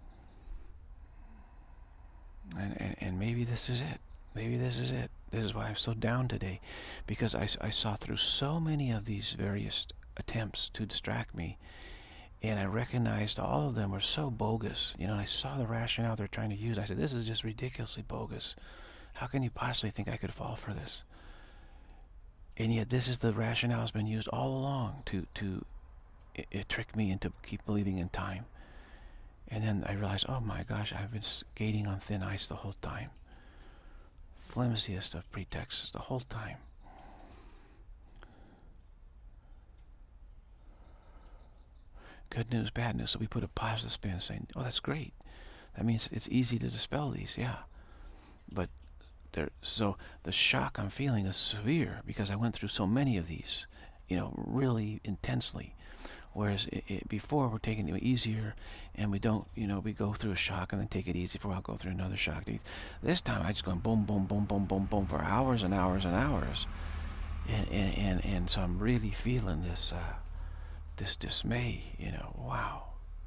And maybe this is it. Maybe this is it. This is why I'm so down today. Because I saw through so many of these various attempts to distract me. And I recognized all of them were so bogus. I saw the rationale they're trying to use. I said, this is just ridiculously bogus. How can you possibly think I could fall for this? And yet this is the rationale that's been used all along to trick me into keep believing in time. And then I realized, oh my gosh, I've been skating on thin ice the whole time. Flimsiest of pretexts the whole time. Good news, bad news. So we put a positive spin saying, oh, that's great. That means it's easy to dispel these, yeah. But so the shock I'm feeling is severe because I went through so many of these, really intensely. Whereas before we're taking it easier, and we don't, we go through a shock and then take it easy for a while, go through another shock. This time I just going boom, boom, boom, boom, boom, boom for hours and hours and hours. And so I'm really feeling this this dismay, wow.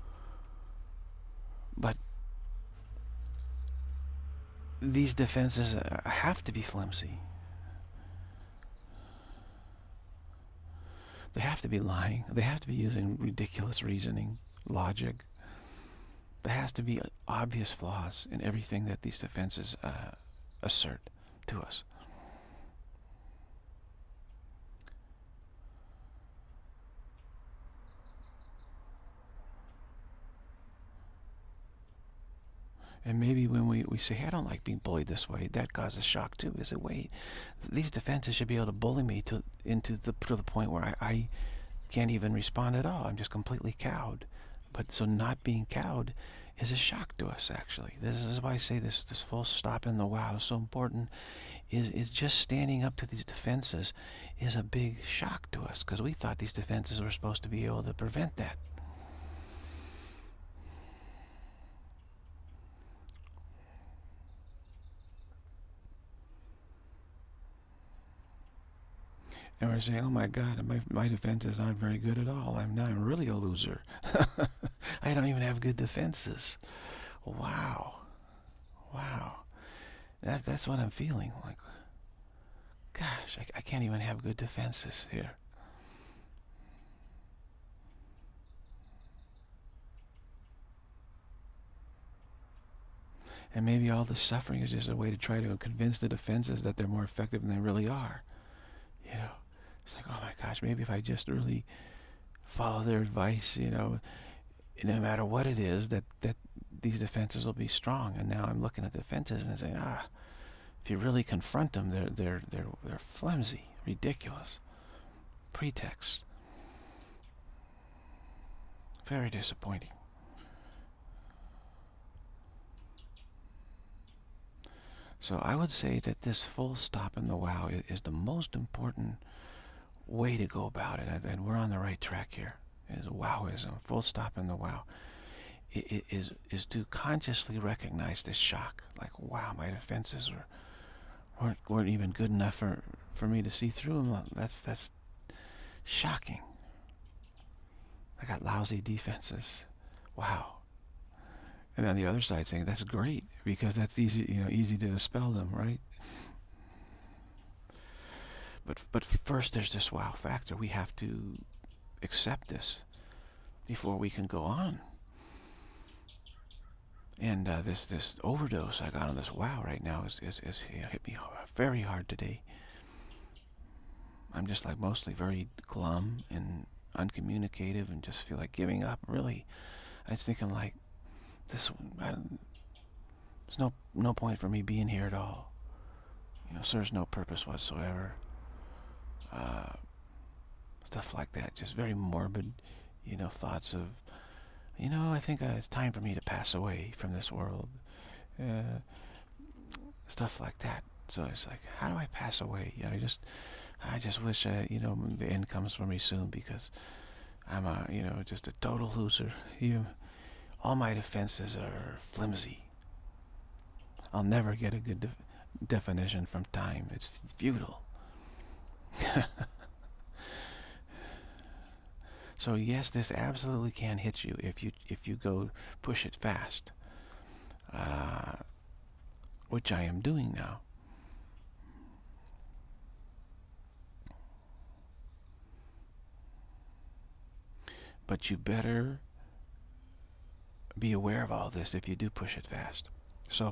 But these defenses have to be flimsy. They have to be lying. They have to be using ridiculous reasoning, logic. There has to be obvious flaws in everything that these defenses assert to us. And maybe when we say, hey, I don't like being bullied this way, that causes shock too. We say, wait, these defenses should be able to bully me to the point where I can't even respond at all. I'm just completely cowed. But so not being cowed is a shock to us, actually. This is why I say this full stop in the wow is so important. Is just standing up to these defenses is a big shock to us, because we thought these defenses were supposed to be able to prevent that. And we're saying, oh my God, my defenses aren't very good at all. I'm really a loser. I don't even have good defenses. Wow. Wow. That's what I'm feeling. Like, gosh, I can't even have good defenses here. And maybe all the suffering is just a way to try to convince the defenses that they're more effective than they really are. It's like, oh my gosh, maybe if I just really follow their advice, no matter what it is, that these defenses will be strong. And now I'm looking at the defenses and saying, if you really confront them, they're flimsy, ridiculous, pretext. Very disappointing. So I would say that this full stop in the wow is the most important way to go about it, and we're on the right track here. Is wowism, full stop in the wow. Is to consciously recognize this shock, like, wow, my defenses weren't even good enough for me to see through them. That's shocking. I got lousy defenses. Wow. And then the other side saying that's great because that's easy, easy to dispel them, right? But first there's this wow factor. We have to accept this before we can go on. And this overdose I got on this wow right now is hit me very hard today. I'm just like mostly very glum and uncommunicative and just feel like giving up. Really, I was thinking like this. There's no point for me being here at all. Serves no purpose whatsoever. Stuff like that, just very morbid, thoughts of, I think it's time for me to pass away from this world. Stuff like that. So it's like, how do I pass away? I just wish, the end comes for me soon, because I'm just a total loser. All my defenses are flimsy. I'll never get a good definition from time. It's futile. So yes, this absolutely can hit you if you go push it fast, which I am doing now. But you better be aware of all this if you do push it fast. So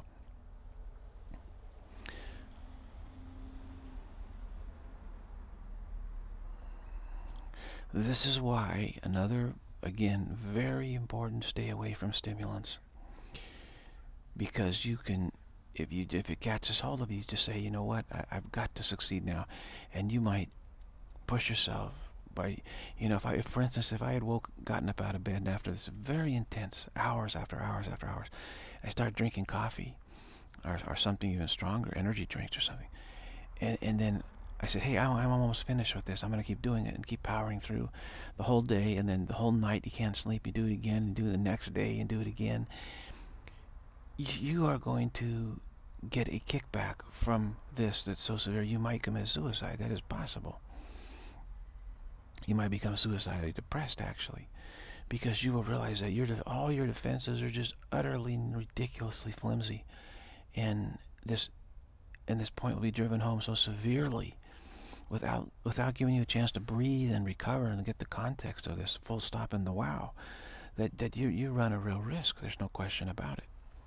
this is why, again, very important, stay away from stimulants. Because you can, if it catches hold of you, just say, you know what, I've got to succeed now. And you might push yourself by, if for instance, if I had gotten up out of bed after this very intense, hours after hours after hours, I start drinking coffee or something even stronger, energy drinks or something. And then I said, hey, I'm almost finished with this. I'm going to keep doing it and keep powering through the whole day, and then the whole night you can't sleep. You do it again and do it the next day and do it again. You are going to get a kickback from this that's so severe you might commit suicide. That is possible. You might become suicidally depressed, actually, because you will realize that all your defenses are just utterly and ridiculously flimsy, and this point will be driven home so severely without giving you a chance to breathe and recover and get the context of this full stop and the wow, that you run a real risk. There's no question about it.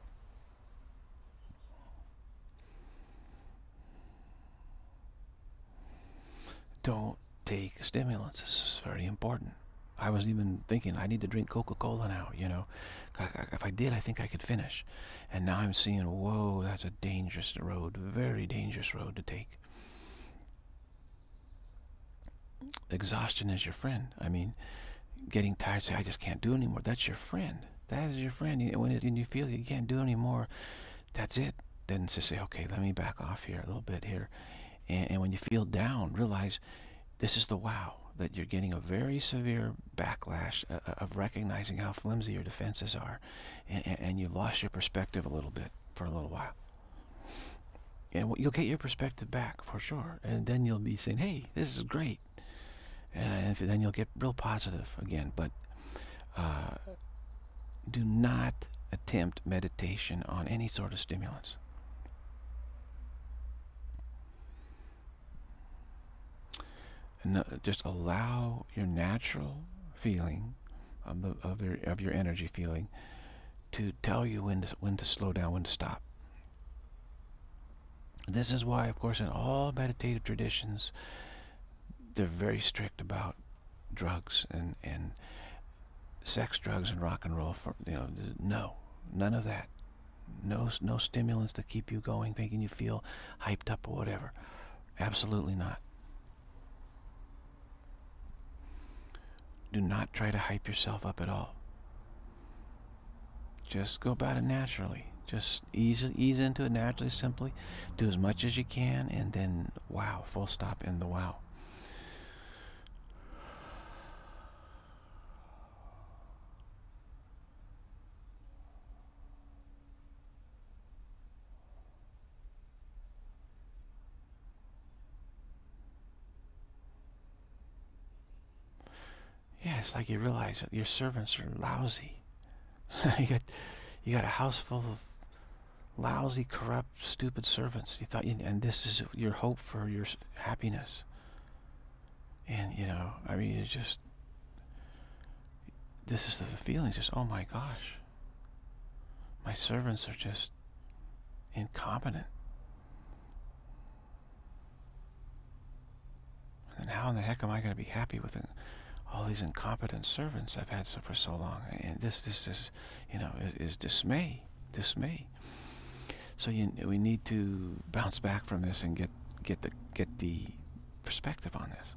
Don't take stimulants. This is very important. I was even thinking I need to drink Coca-Cola now, If I did, I think I could finish. And now I'm seeing, whoa, that's a dangerous road, very dangerous road to take. Exhaustion is your friend. I mean, getting tired, say, I just can't do anymore. That's your friend. That is your friend. When you feel you can't do anymore, that's it. Then just say, okay, let me back off here a little bit here. And when you feel down, realize this is the wow, that you're getting a very severe backlash of recognizing how flimsy your defenses are. And you've lost your perspective a little bit for a little while. And you'll get your perspective back for sure. And then you'll be saying, hey, this is great. And then you'll get real positive again. But do not attempt meditation on any sort of stimulants. No, just allow your natural feeling of your energy feeling to tell you when to slow down, when to stop. This is why, of course, in all meditative traditions, they're very strict about drugs and sex, drugs, and rock and roll. No, none of that. No stimulants to keep you going, making you feel hyped up or whatever. Absolutely not. Do not try to hype yourself up at all. Just go about it naturally. Just ease into it naturally, simply. Do as much as you can, and then wow, full stop in the wow. Yeah, it's like you realize that your servants are lousy. you got a house full of lousy, corrupt, stupid servants. You thought, and this is your hope for your happiness. And I mean, it's just, this is the feeling. Just, oh my gosh, my servants are just incompetent. And how in the heck am I going to be happy with all these incompetent servants I've had for so long? And this is dismay. Dismay. So we need to bounce back from this and get the perspective on this.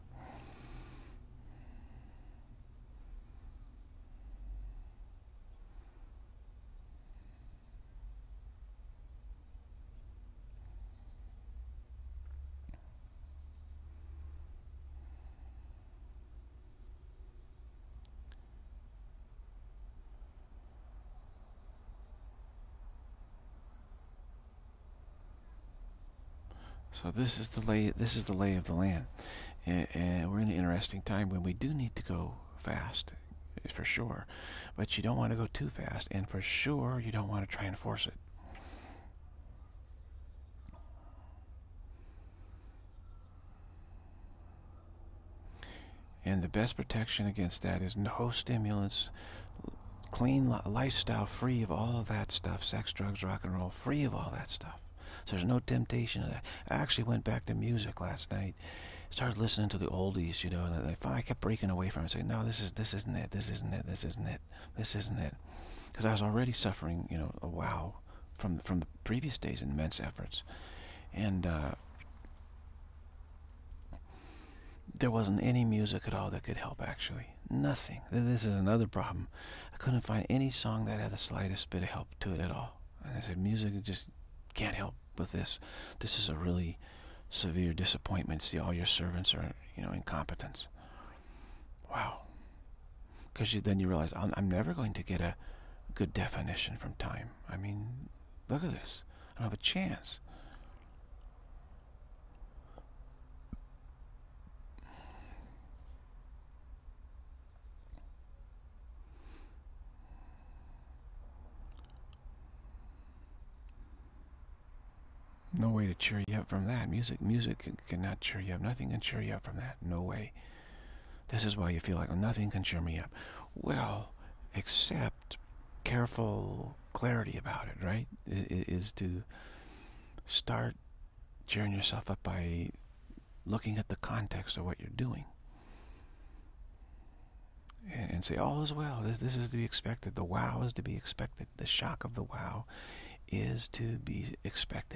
So this is the lay. This is the lay of the land, and we're in an interesting time when we do need to go fast, for sure, but you don't want to go too fast, and for sure you don't want to try and force it. And the best protection against that is no stimulants, clean lifestyle, free of all of that stuff, sex, drugs, rock and roll, free of all that stuff. So there's no temptation of that. I actually went back to music last night, started listening to the oldies, and I kept breaking away from it, saying, no, this isn't it, this isn't it, this isn't it, this isn't it. Because I was already suffering, a wow from the previous days' immense efforts. And there wasn't any music at all that could help, actually. Nothing. This is another problem. I couldn't find any song that had the slightest bit of help to it at all. And I said, music just can't help with this. This is a really severe disappointment. See, all your servants are, incompetents. Wow. Because then you realize, I'm never going to get a good definition from time. I mean, look at this. I don't have a chance. No way to cheer you up from that. Music cannot cheer you up. Nothing can cheer you up from that. No way. This is why you feel like, oh, nothing can cheer me up. Well, except careful clarity about it, right? Is to start cheering yourself up by looking at the context of what you're doing. And say, all is well. This is to be expected. The wow is to be expected. The shock of the wow is to be expected.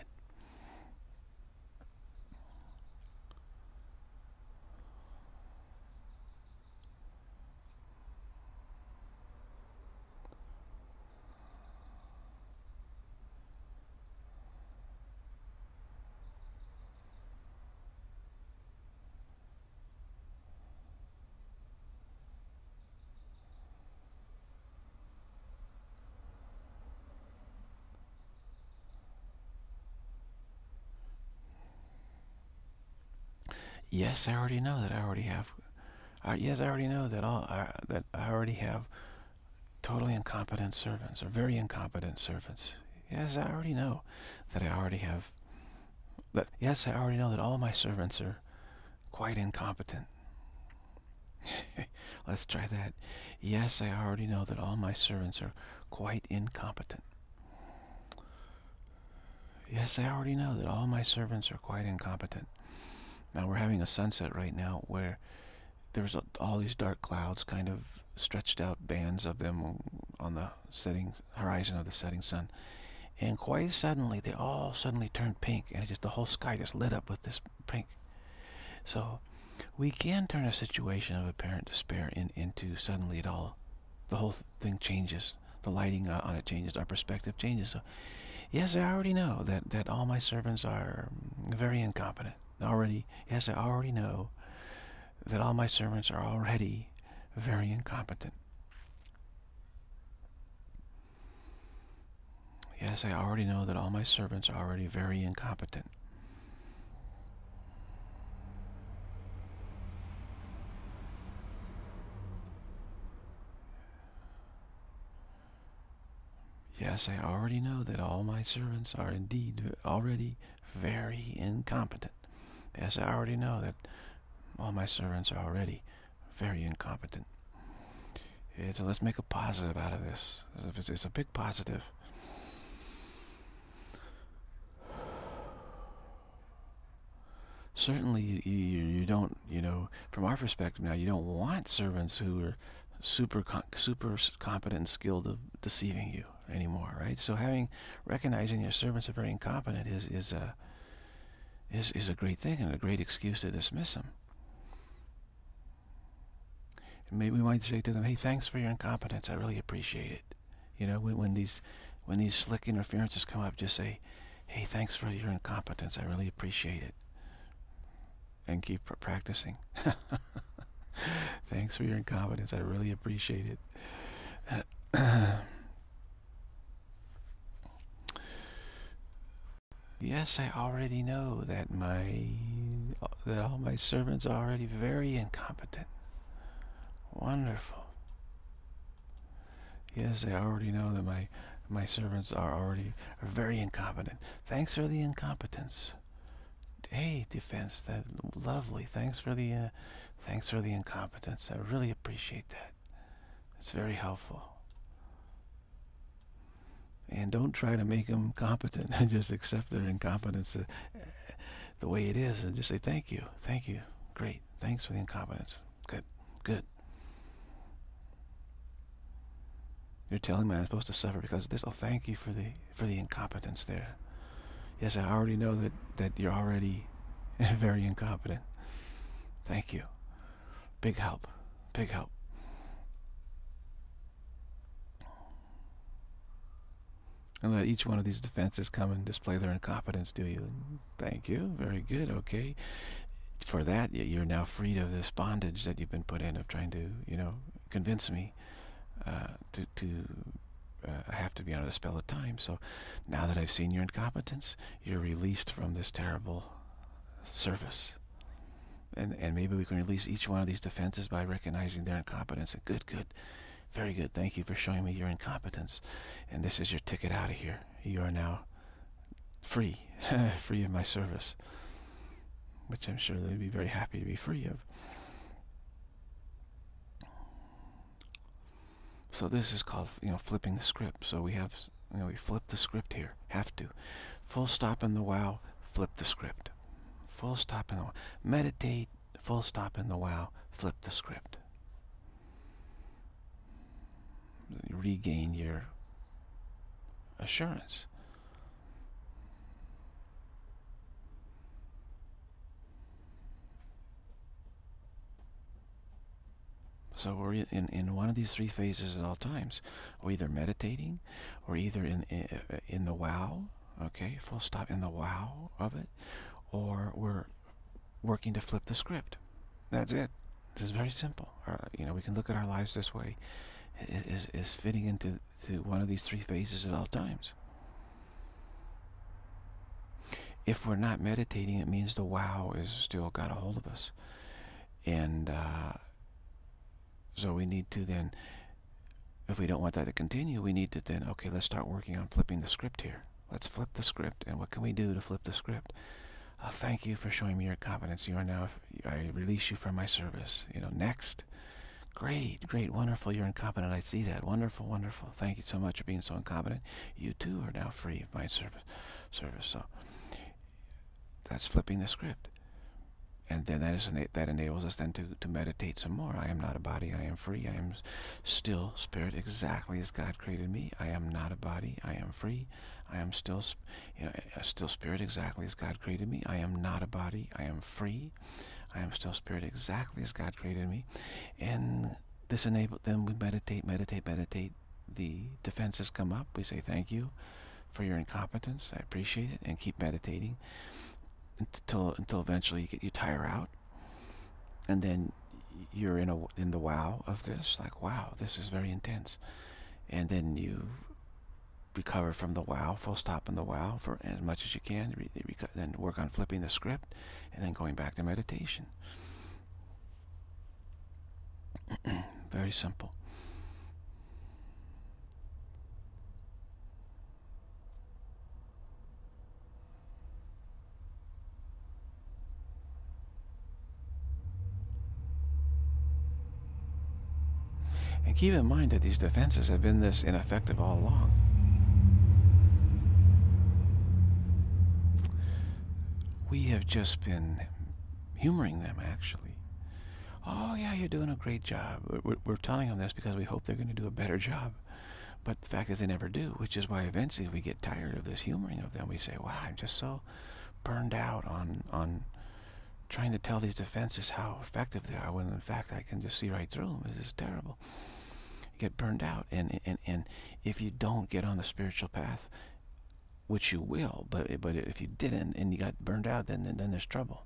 Yes, I already know that I already have. Yes, I already know that that I already have totally incompetent servants, or very incompetent servants. Yes, I already know that I already have. Yes, I already know that all my servants are quite incompetent. Let's try that. Yes, I already know that all my servants are quite incompetent. Yes, I already know that all my servants are quite incompetent. Now we're having a sunset right now where there's all these dark clouds, kind of stretched out bands of them on the setting horizon of the setting sun. And quite suddenly, they all suddenly turned pink, and the whole sky just lit up with this pink. So we can turn a situation of apparent despair into suddenly the whole thing changes. The lighting on it changes. Our perspective changes. So yes, I already know that all my servants are very incompetent. Yes, I already know that all my servants are already very incompetent. Yes, I already know that all my servants are already very incompetent. Yes, I already know that all my servants are indeed already very incompetent. Yes, I already know that all my servants are already very incompetent. So let's make a positive out of this. It's a big positive. Certainly you don't, from our perspective now, you don't want servants who are super competent and skilled of deceiving you, anymore, right? So recognizing your servants are very incompetent is a great thing and a great excuse to dismiss them. And maybe we might say to them, "Hey, thanks for your incompetence. I really appreciate it." You know, when these slick interferences come up, just say, "Hey, thanks for your incompetence. I really appreciate it," and keep practicing. Thanks for your incompetence. I really appreciate it. Yes, I already know that all my servants are already very incompetent. Wonderful. Yes, I already know that my servants are very incompetent. Thanks for the incompetence. Hey, defense, that lovely. Thanks for the incompetence. I really appreciate that. It's very helpful. And don't try to make them competent. Just accept their incompetence the way it is, and just say thank you, great, thanks for the incompetence. Good. You're telling me I'm supposed to suffer because of this. Oh, thank you for the incompetence there. Yes, I already know that you're already very incompetent. Thank you. Big help. And let each one of these defenses come and display their incompetence to you. Thank you. Very good. Okay. For that, you're now freed of this bondage that you've been put in of trying to, convince me to have to be under the spell of time. So now that I've seen your incompetence, you're released from this terrible service. And maybe we can release each one of these defenses by recognizing their incompetence. And good. Very good. Thank you for showing me your incompetence. And this is your ticket out of here. You are now free, free of my service, which I'm sure they'd be very happy to be free of. So this is called, flipping the script. So we have, we flip the script here. Have to. Full stop in the wow, flip the script. Full stop in the wow. Meditate, full stop in the wow, flip the script. Regain your assurance. So we're in one of these three phases at all times. We're either meditating, or either in the wow, okay, full stop in the wow of it, or we're working to flip the script. That's it. This is very simple. We can look at our lives this way. Is fitting into one of these three phases at all times. If we're not meditating, it means the wow is still got a hold of us. And so we need to then, if we don't want that to continue, we need to then, okay, let's start working on flipping the script here. Let's flip the script. And what can we do to flip the script? Thank you for showing me your competence. You are now, I release you from my service. Next. Great, wonderful, you're incompetent. I see that. Wonderful. Thank you so much for being so incompetent. You too are now free of my service. So that's flipping the script. And then that enables us then to meditate some more. I am not a body, I am free. I am still spirit exactly as God created me. I am not a body, I am free. I am still spirit exactly as God created me. I am not a body, I am free. I am still spirit exactly as God created me. And this enabled, then we meditate. The defenses come up. We say thank you for your incompetence. I appreciate it. And keep meditating until eventually you tire out. And then you're in the wow of this. Like, wow, this is very intense. And then you recover from the wow, full stop in the wow for as much as you can, then work on flipping the script, and then going back to meditation. Very simple. And keep in mind that these defenses have been this ineffective all along. We have just been humoring them, actually. Oh, yeah, you're doing a great job. We're telling them this because we hope they're going to do a better job. But the fact is they never do, which is why eventually we get tired of this humoring of them. We say, wow, I'm just so burned out on trying to tell these defenses how effective they are, when in fact I can just see right through them. This is terrible. You get burned out, and if you don't get on the spiritual path, which you will, but if you didn't and you got burned out, then there's trouble.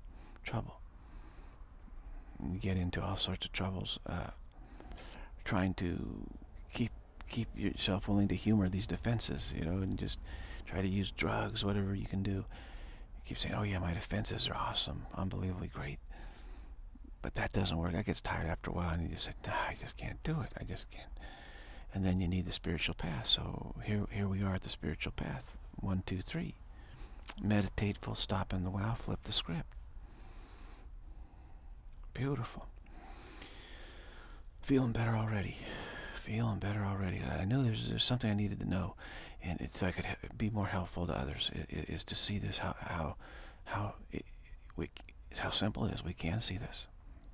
You get into all sorts of troubles trying to keep yourself willing to humor these defenses, and just try to use drugs, whatever you can do. You keep saying, oh yeah, my defenses are awesome, unbelievably great. But that doesn't work. That gets tired after a while, and you just say, nah, I just can't do it. I just can't. And then you need the spiritual path. So here we are at the spiritual path. 1, 2, 3. Meditate, full stop in the wow, flip the script. Beautiful. Feeling better already. I knew there's something I needed to know, and so I could be more helpful to others. Is to see this, how simple it is. We can see this.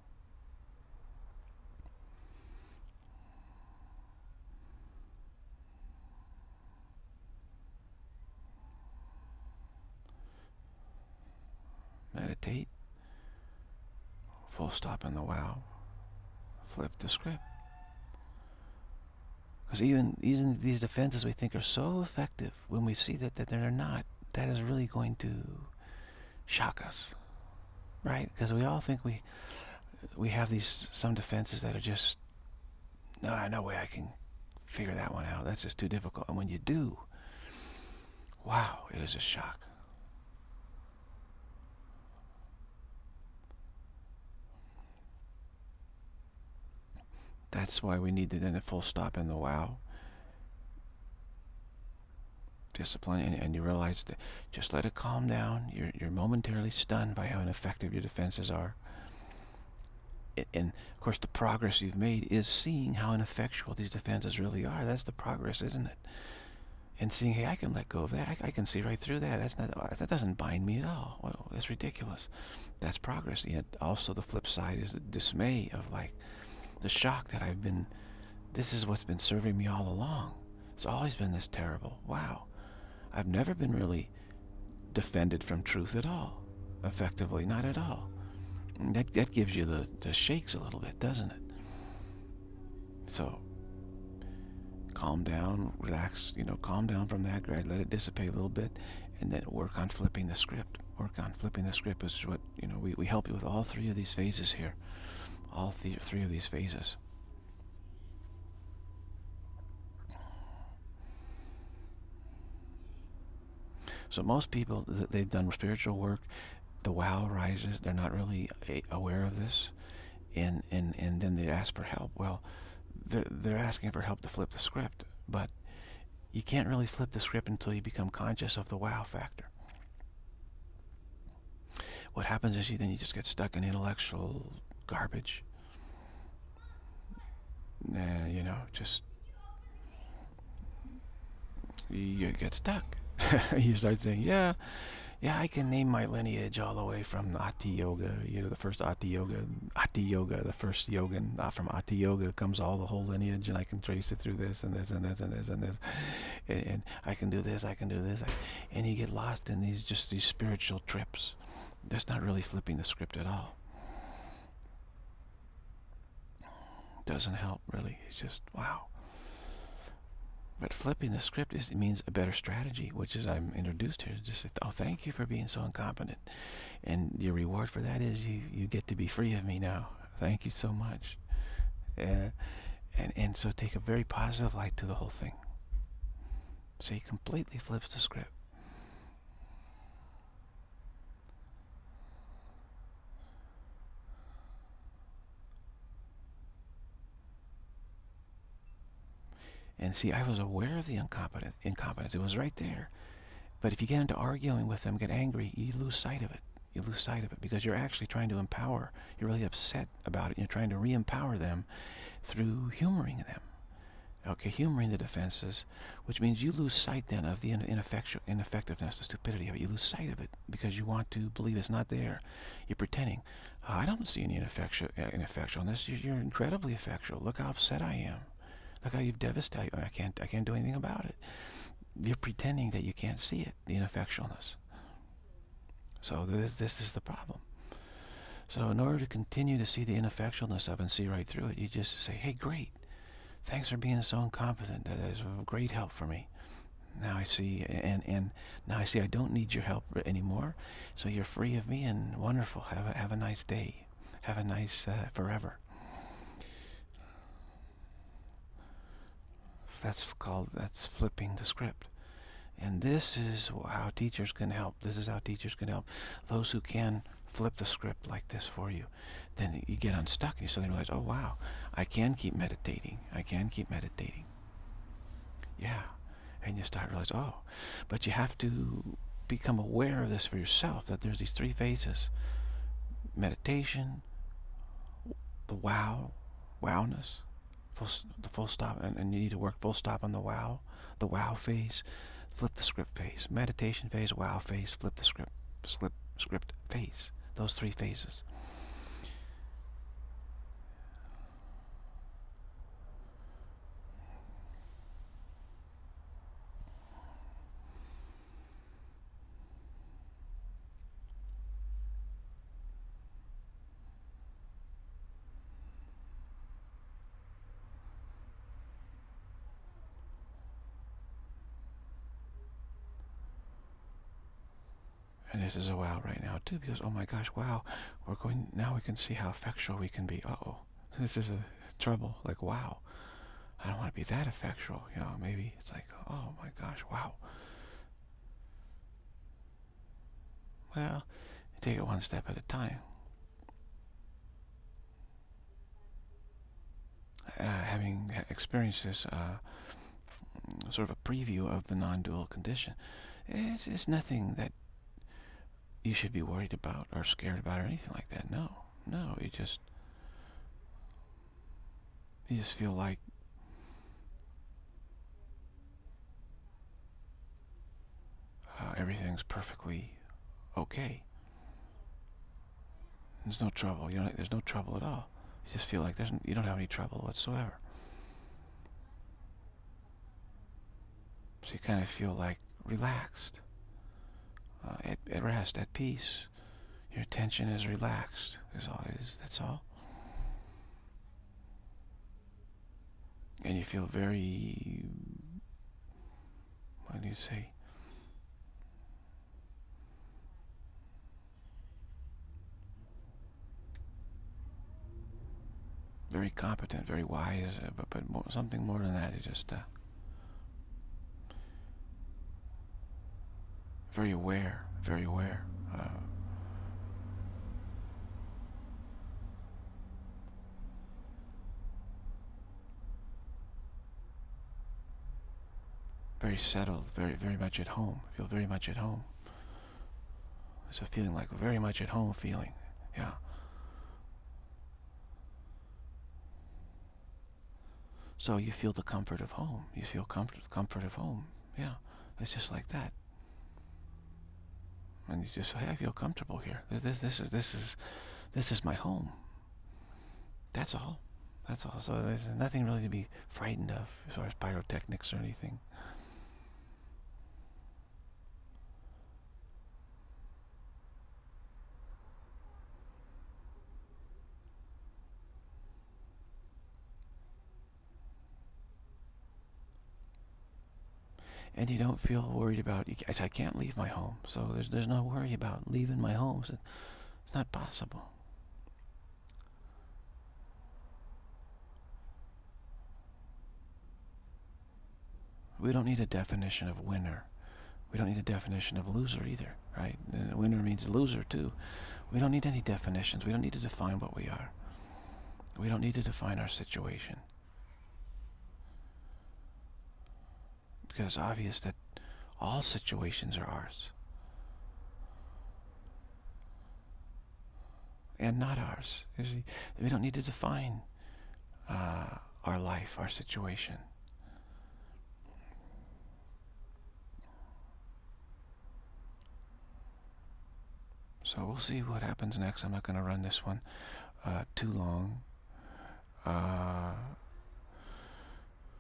Meditate. Full stop in the wow. Flip the script. Because even these defenses we think are so effective, when we see that they're not, that is really going to shock us, right? Because we all think we have some defenses that are just, no way I can figure that one out. That's just too difficult. And when you do, wow, it is a shock. That's why we need the full stop in the wow. Discipline, and you realize that just let it calm down. You're momentarily stunned by how ineffective your defenses are. And of course the progress you've made is seeing how ineffectual these defenses really are. That's the progress, isn't it? And seeing, hey, I can let go of that. I can see right through that. That doesn't bind me at all. Well, that's ridiculous. That's progress. Yet also the flip side is the dismay of the shock that this is what's been serving me all along. It's always been this terrible. Wow. I've never been really defended from truth at all. Effectively, not at all. That gives you the shakes a little bit, doesn't it? So, calm down, relax, calm down from that, let it dissipate a little bit, and then work on flipping the script. Work on flipping the script is what, we help you with all three of these phases here. All three of these phases. So most people, they've done spiritual work, the wow rises, they're not really aware of this, and then they ask for help. Well, they're asking for help to flip the script, but you can't really flip the script until you become conscious of the wow factor. What happens is then you just get stuck in intellectual garbage. Just you get stuck. You start saying, yeah, I can name my lineage all the way from Ati Yoga, the first Ati Yoga, the first Yogan. From Ati Yoga comes the whole lineage, and I can trace it through this and this and this and this and this, and I can do this, and you get lost in these spiritual trips. That's not really flipping the script at all. Doesn't help really. It's just wow. But flipping the script means a better strategy, which is I'm introduced here. Just say, oh, thank you for being so incompetent, and your reward for that is you get to be free of me now. Thank you so much. And so take a very positive light to the whole thing. So he completely flips the script. And see, I was aware of the incompetence. It was right there. But if you get into arguing with them, get angry, you lose sight of it. You lose sight of it because you're actually trying to empower. You're really upset about it. You're trying to re-empower them through humoring them. Okay, humoring the defenses, which means you lose sight then of the ineffectiveness, the stupidity of it. You lose sight of it because you want to believe it's not there. You're pretending. I don't see any ineffectualness. You're incredibly effectual. Look how upset I am. Look how you've devastated. I can't do anything about it. You're pretending that you can't see it, the ineffectualness. So this is the problem. So in order to continue to see the ineffectualness of it and see right through it, you just say, hey, great. Thanks for being so incompetent. That is of great help for me. Now I see, and now I see I don't need your help anymore. So you're free of me, and wonderful. Have a nice day. Have a nice forever. That's flipping the script. And this is how teachers can help. This is how teachers can help those who can flip the script like this for you. Then you get unstuck and you suddenly realize, oh wow, I can keep meditating. I can keep meditating. Yeah. And you start to realize, oh, but you have to become aware of this for yourself, that there's these three phases. Meditation, the wowness, the full stop, and you need to work full stop on the wow phase, flip the script phase, meditation phase, wow phase, flip the script phase. Those three phases. And this is a wow right now too, because oh my gosh, wow, now we can see how effectual we can be. Uh-oh, this is a trouble. Like, wow, I don't want to be that effectual. You know, maybe it's like, oh my gosh, wow. Well, you take it one step at a time. Having experienced this sort of a preview of the non-dual condition, it's nothing that you should be worried about or scared about or anything like that. No, you just feel like everything's perfectly okay. There's no trouble. There's no trouble at all. You just feel like you don't have any trouble whatsoever. So you kind of feel like relaxed, at rest, at peace. Your attention is relaxed. That's all. And you feel very, what do you say? Very competent, very wise, but something more than that. You just very aware, very aware. Very settled, very much at home. Feel very much at home. It's a feeling like very much at home feeling. Yeah. So you feel the comfort of home. You feel comfort of home. Yeah. It's just like that. And you just say, hey, I feel comfortable here. This is my home. That's all. That's all. So there's nothing really to be frightened of as far as pyrotechnics or anything. And you don't feel worried about, I can't leave my home. So there's no worry about leaving my home. It's not possible. We don't need a definition of winner. We don't need a definition of loser either, right? Winner means loser too. We don't need any definitions. We don't need to define what we are. We don't need to define our situation. Because it's obvious that all situations are ours. And not ours. You see, we don't need to define our life, our situation. So we'll see what happens next. I'm not going to run this one too long.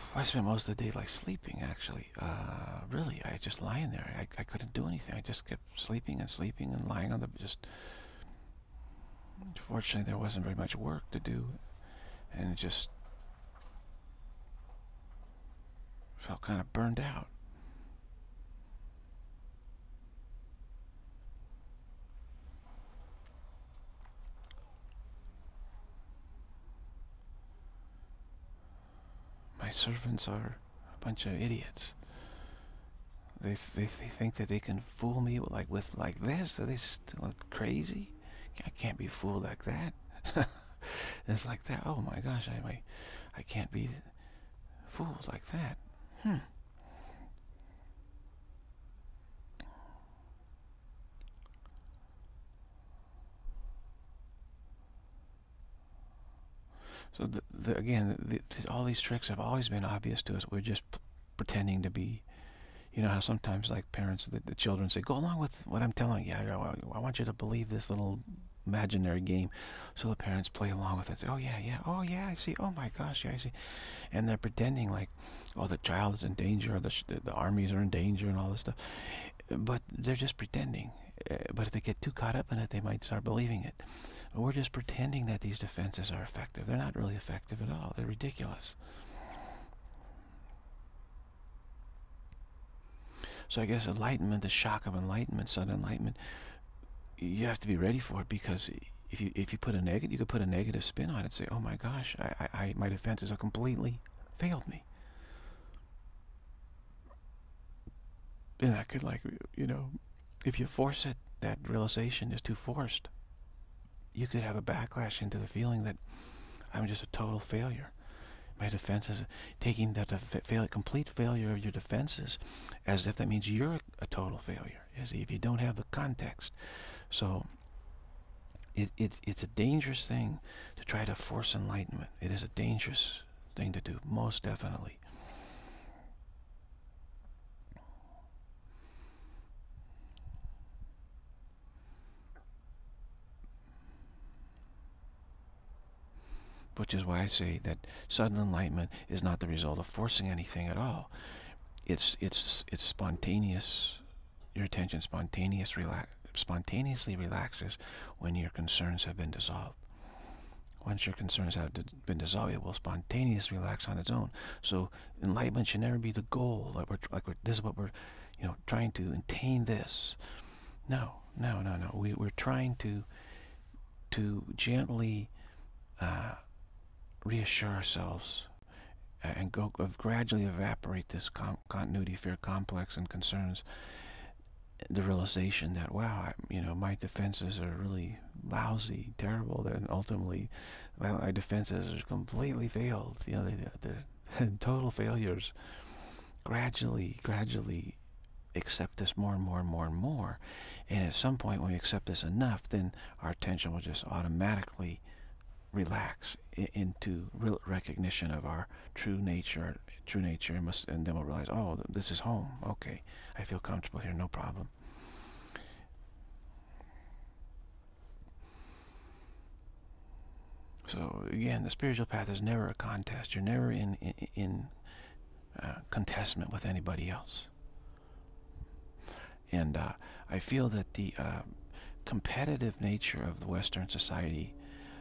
I spent most of the day like sleeping, actually. Really, I just lying there. I couldn't do anything. I just kept sleeping and lying on the, just, fortunately there wasn't very much work to do, and it just felt kind of burned out. My servants are a bunch of idiots. They think that they can fool me with like this. Are they crazy? I can't be fooled like that. It's like that. Oh my gosh, I can't be fooled like that. So again, all these tricks have always been obvious to us. We're just pretending to be. You know how sometimes, like parents, the children say, "Go along with what I'm telling you. I want you to believe this little imaginary game." So the parents play along with it. Say, "Oh yeah, yeah. Oh yeah, I see. Oh my gosh, yeah, I see." And they're pretending like, "Oh, the child is in danger, or the armies are in danger, and all this stuff." But they're just pretending. But if they get too caught up in it, they might start believing it. We're just pretending that these defenses are effective. They're not really effective at all. They're ridiculous. So I guess enlightenment, the shock of enlightenment, sudden enlightenment, you have to be ready for it, because if you put a negative, you could put a negative spin on it. Say, "Oh my gosh, my defenses have completely failed me." And that could, like, if you force it, that realization is too forced, you could have a backlash into the feeling that I'm just a total failure. My defenses, taking that complete failure of your defenses as if that means you're a total failure, as if you don't have the context. So it's a dangerous thing to try to force enlightenment. It is a dangerous thing to do, most definitely. Which is why I say that sudden enlightenment is not the result of forcing anything at all. It's spontaneous. Your attention spontaneously relaxes when your concerns have been dissolved. Once your concerns have been dissolved, it will spontaneously relax on its own. So enlightenment should never be the goal. This is what we're, trying to attain this. No. We're trying to gently reassure ourselves and gradually evaporate this continuity fear complex and concerns. The realization that, wow, my defenses are really lousy, terrible. And ultimately, my defenses are completely failed. They're total failures. Gradually accept this more and more and more and more. And at some point, when we accept this enough, then our attention will just automatically relax into real recognition of our true nature, and then we'll realize, oh, this is home. Okay, I feel comfortable here, no problem. So again, the spiritual path is never a contest. You're never in contestment with anybody else. And I feel that the competitive nature of the Western society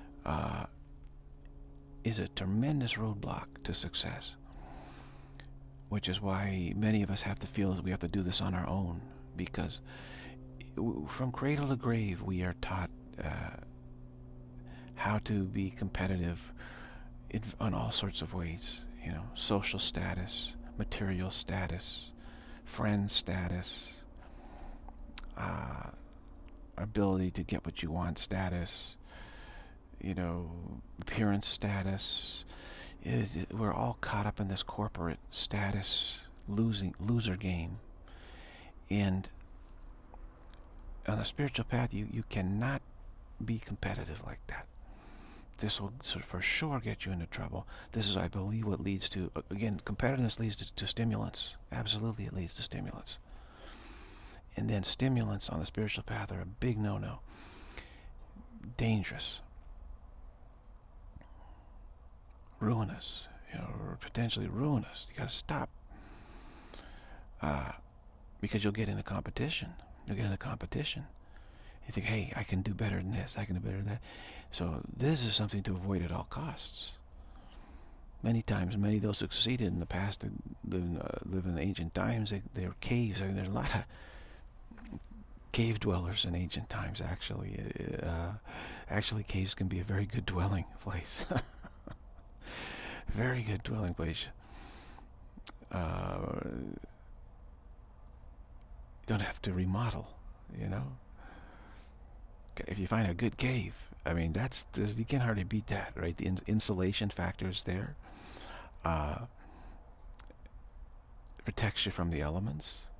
is a tremendous roadblock to success, which is why many of us have to feel that we have to do this on our own, because from cradle to grave we are taught how to be competitive on all sorts of ways. Social status, material status, friend status, ability to get what you want status, appearance status. We're all caught up in this corporate status loser game. And on the spiritual path, you cannot be competitive like that. This will for sure get you into trouble. This is, I believe, what leads to, again, competitiveness leads to stimulants. Absolutely, it leads to stimulants. And then stimulants on the spiritual path are a big no-no. Dangerous. Ruinous. or potentially ruin us. You got to stop, because you'll get into competition. You'll get into competition. You think, hey, I can do better than this. I can do better than that. So this is something to avoid at all costs. Many times, many of those succeeded in the past that live in ancient times. They're caves. I mean, there's a lot of cave dwellers in ancient times, actually. Actually, caves can be a very good dwelling place. Very good dwelling place. You don't have to remodel, you know. If you find a good cave, I mean, you can't hardly beat that, right? The insulation factor is there. Protects you from the elements.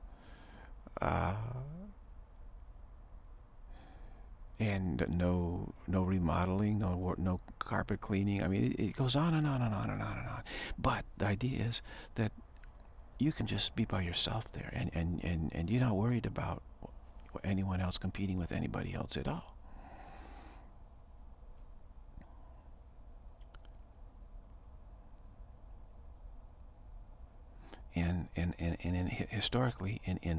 And no remodeling, no carpet cleaning. I mean, it goes on and on and on and on and on. But the idea is that you can just be by yourself there, and you're not worried about anyone else competing with anybody else at all. And historically, in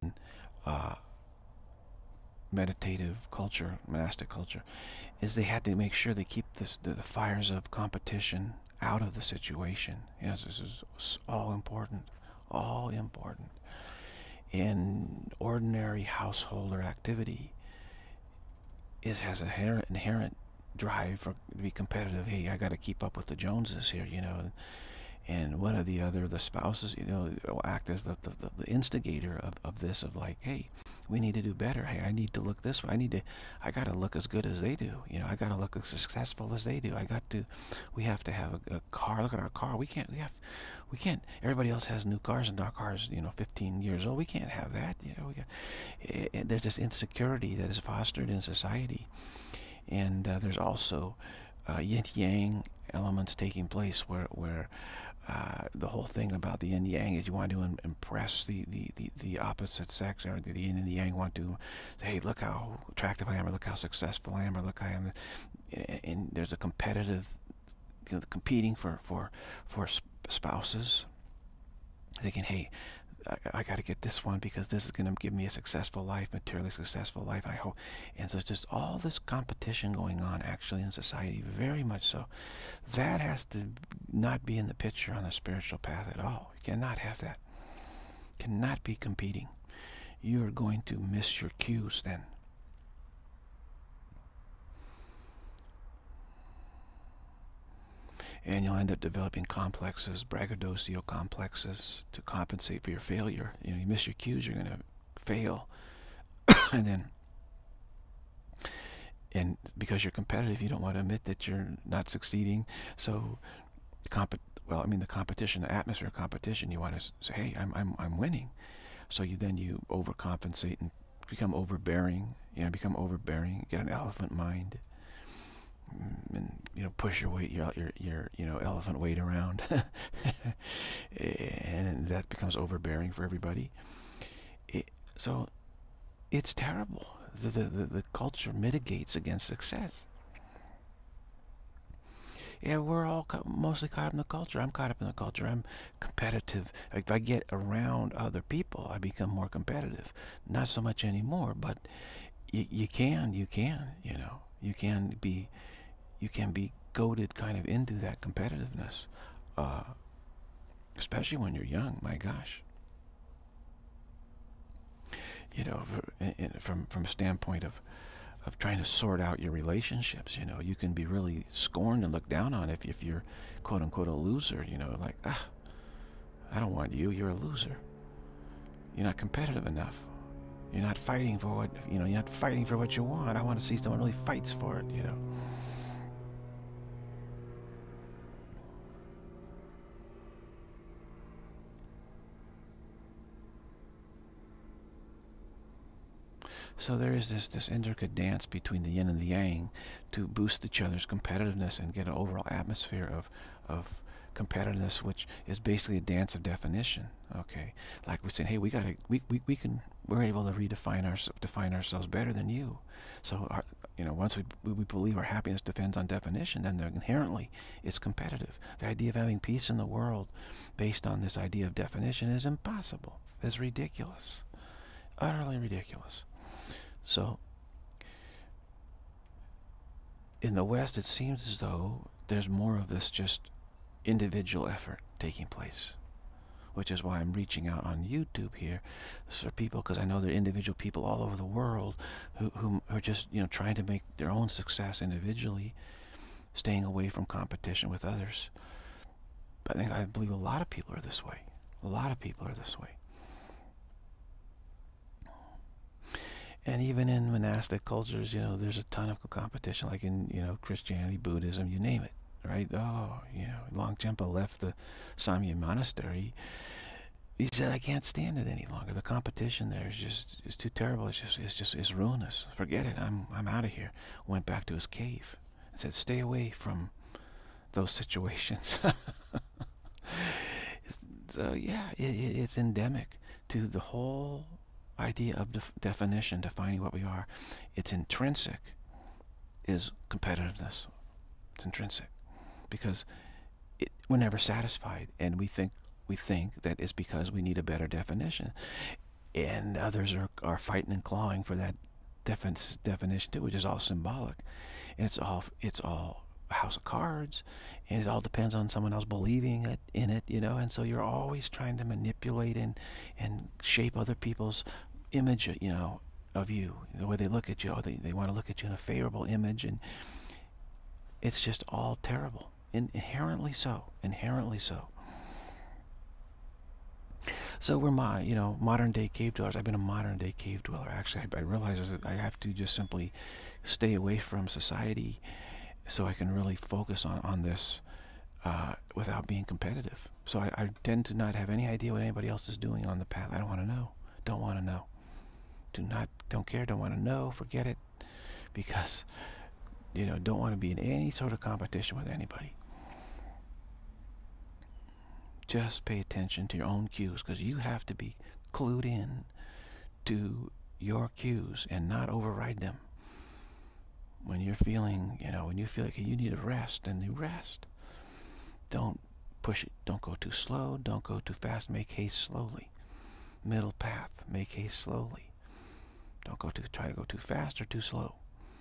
meditative culture, monastic culture, is they had to make sure they keep the fires of competition out of the situation. Yes, this is all important, all important. In ordinary household or activity, has an inherent drive to be competitive. Hey, I got to keep up with the Joneses here, you know. And one or the other of the spouses, you know, will act as the instigator of this, of like, hey, we need to do better. Hey, I need to look this way. I got to look as good as they do. You know, I got to look as successful as they do. We have to have a car. Look at our car. We can't, everybody else has new cars, and our car's, you know, 15 years old. We can't have that. You know, there's this insecurity that is fostered in society. And there's also yin-yang elements taking place where the whole thing about the yin yang is you want to impress the opposite sex, or the yin and the yang want to say, hey, look how attractive I am, or look how successful I am, or look how I am. And there's a competitive, you know, competing for spouses, thinking, hey, I got to get this one because this is going to give me a successful life, materially successful life, I hope. And so it's just all this competition going on actually in society, very much so. That has to not be in the picture on the spiritual path at all. You cannot have that. Cannot be competing. You are going to miss your cues then. And you'll end up developing complexes, braggadocio complexes, to compensate for your failure. You know, you miss your cues, you're going to fail. and because you're competitive, you don't want to admit that you're not succeeding. So, the competition, the atmosphere of competition, you want to say, hey, I'm winning. So you overcompensate and become overbearing. You know, get an elephant mind. And, you know, push your weight, your elephant weight around. And that becomes overbearing for everybody. So it's terrible. The culture mitigates against success. Yeah, we're all mostly caught up in the culture. I'm caught up in the culture. I'm competitive. If I get around other people, I become more competitive. Not so much anymore, but you can, you know. You can be goaded kind of into that competitiveness, especially when you're young. My gosh, you know, from a standpoint of trying to sort out your relationships, you know, you can be really scorned and looked down on if you're quote unquote a loser. You know, like, I don't want you. You're a loser. You're not competitive enough. You're not fighting for what You're not fighting for what you want. I want to see someone really fights for it. You know. So there is this intricate dance between the yin and the yang to boost each other's competitiveness and get an overall atmosphere of competitiveness, which is basically a dance of definition. Okay, like we're saying, hey, we're able to define ourselves better than you. So once we believe our happiness depends on definition, then inherently it's competitive. The idea of having peace in the world based on this idea of definition is impossible. It's ridiculous, utterly ridiculous. So in the West, it seems as though there's more of this just individual effort taking place, which is why I'm reaching out on YouTube here for people, because I know there are individual people all over the world who are just trying to make their own success individually, staying away from competition with others. But I believe a lot of people are this way. A lot of people are this way. And even in monastic cultures, there's a ton of competition, like in Christianity, Buddhism, you name it, right? Oh, Longchenpa left the Samye monastery. He said, I can't stand it any longer. The competition there is too terrible. It's ruinous. Forget it. I'm out of here. Went back to his cave and said, stay away from those situations. So yeah, it's endemic to the whole idea of definition, defining what we are. It's intrinsic, is competitiveness. It's intrinsic, because we're never satisfied, and we think that it's because we need a better definition, and others are fighting and clawing for that definition too, which is all symbolic, and it's all a house of cards, and it all depends on someone else believing in it, and so you're always trying to manipulate and shape other people's image, of you, the way they look at you. They want to look at you in a favorable image, and it's just all terrible, inherently so. So we're modern day cave dwellers. I've been a modern day cave dweller. Actually, I realize that I have to just simply stay away from society so I can really focus on this without being competitive. So I tend to not have any idea what anybody else is doing on the path. I don't want to know. Don't want to know. Don't care, don't want to know, forget it. Because, don't want to be in any sort of competition with anybody. Just pay attention to your own cues, because you have to be clued in to your cues and not override them. When you're feeling, when you feel like you need a rest, then you rest. Don't push it. Don't go too slow. Don't go too fast. Make haste slowly. Middle path. Make haste slowly. Don't try to go too fast or too slow.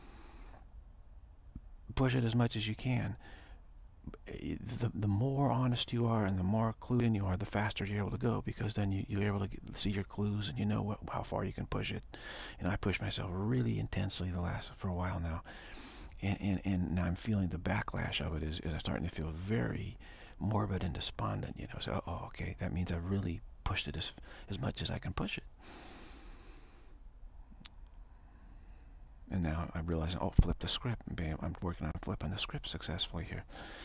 Push it as much as you can. The more honest you are and the more clued in you are, the faster you're able to go, because then you're able to see your clues and how far you can push it. I push myself really intensely for a while now, and now I'm feeling the backlash of it is I'm starting to feel very morbid and despondent. So okay, that means I've really pushed it as much as I can push it. And now I'm realizing, flip the script. And bam, I'm working on flipping the script successfully here.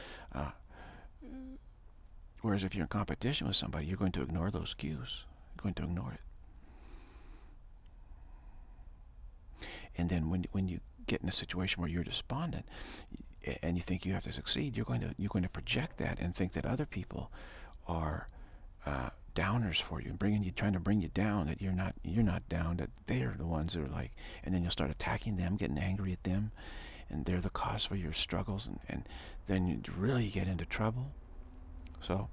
Whereas if you're in competition with somebody, you're going to ignore those cues. You're going to ignore it. And then when you get in a situation where you're despondent and you think you have to succeed, you're going to project that and think that other people are downers for you and trying to bring you down, that you're not down, that they're the ones that are like, and then you'll start attacking them, getting angry at them, and they're the cause for your struggles, and then you really get into trouble. So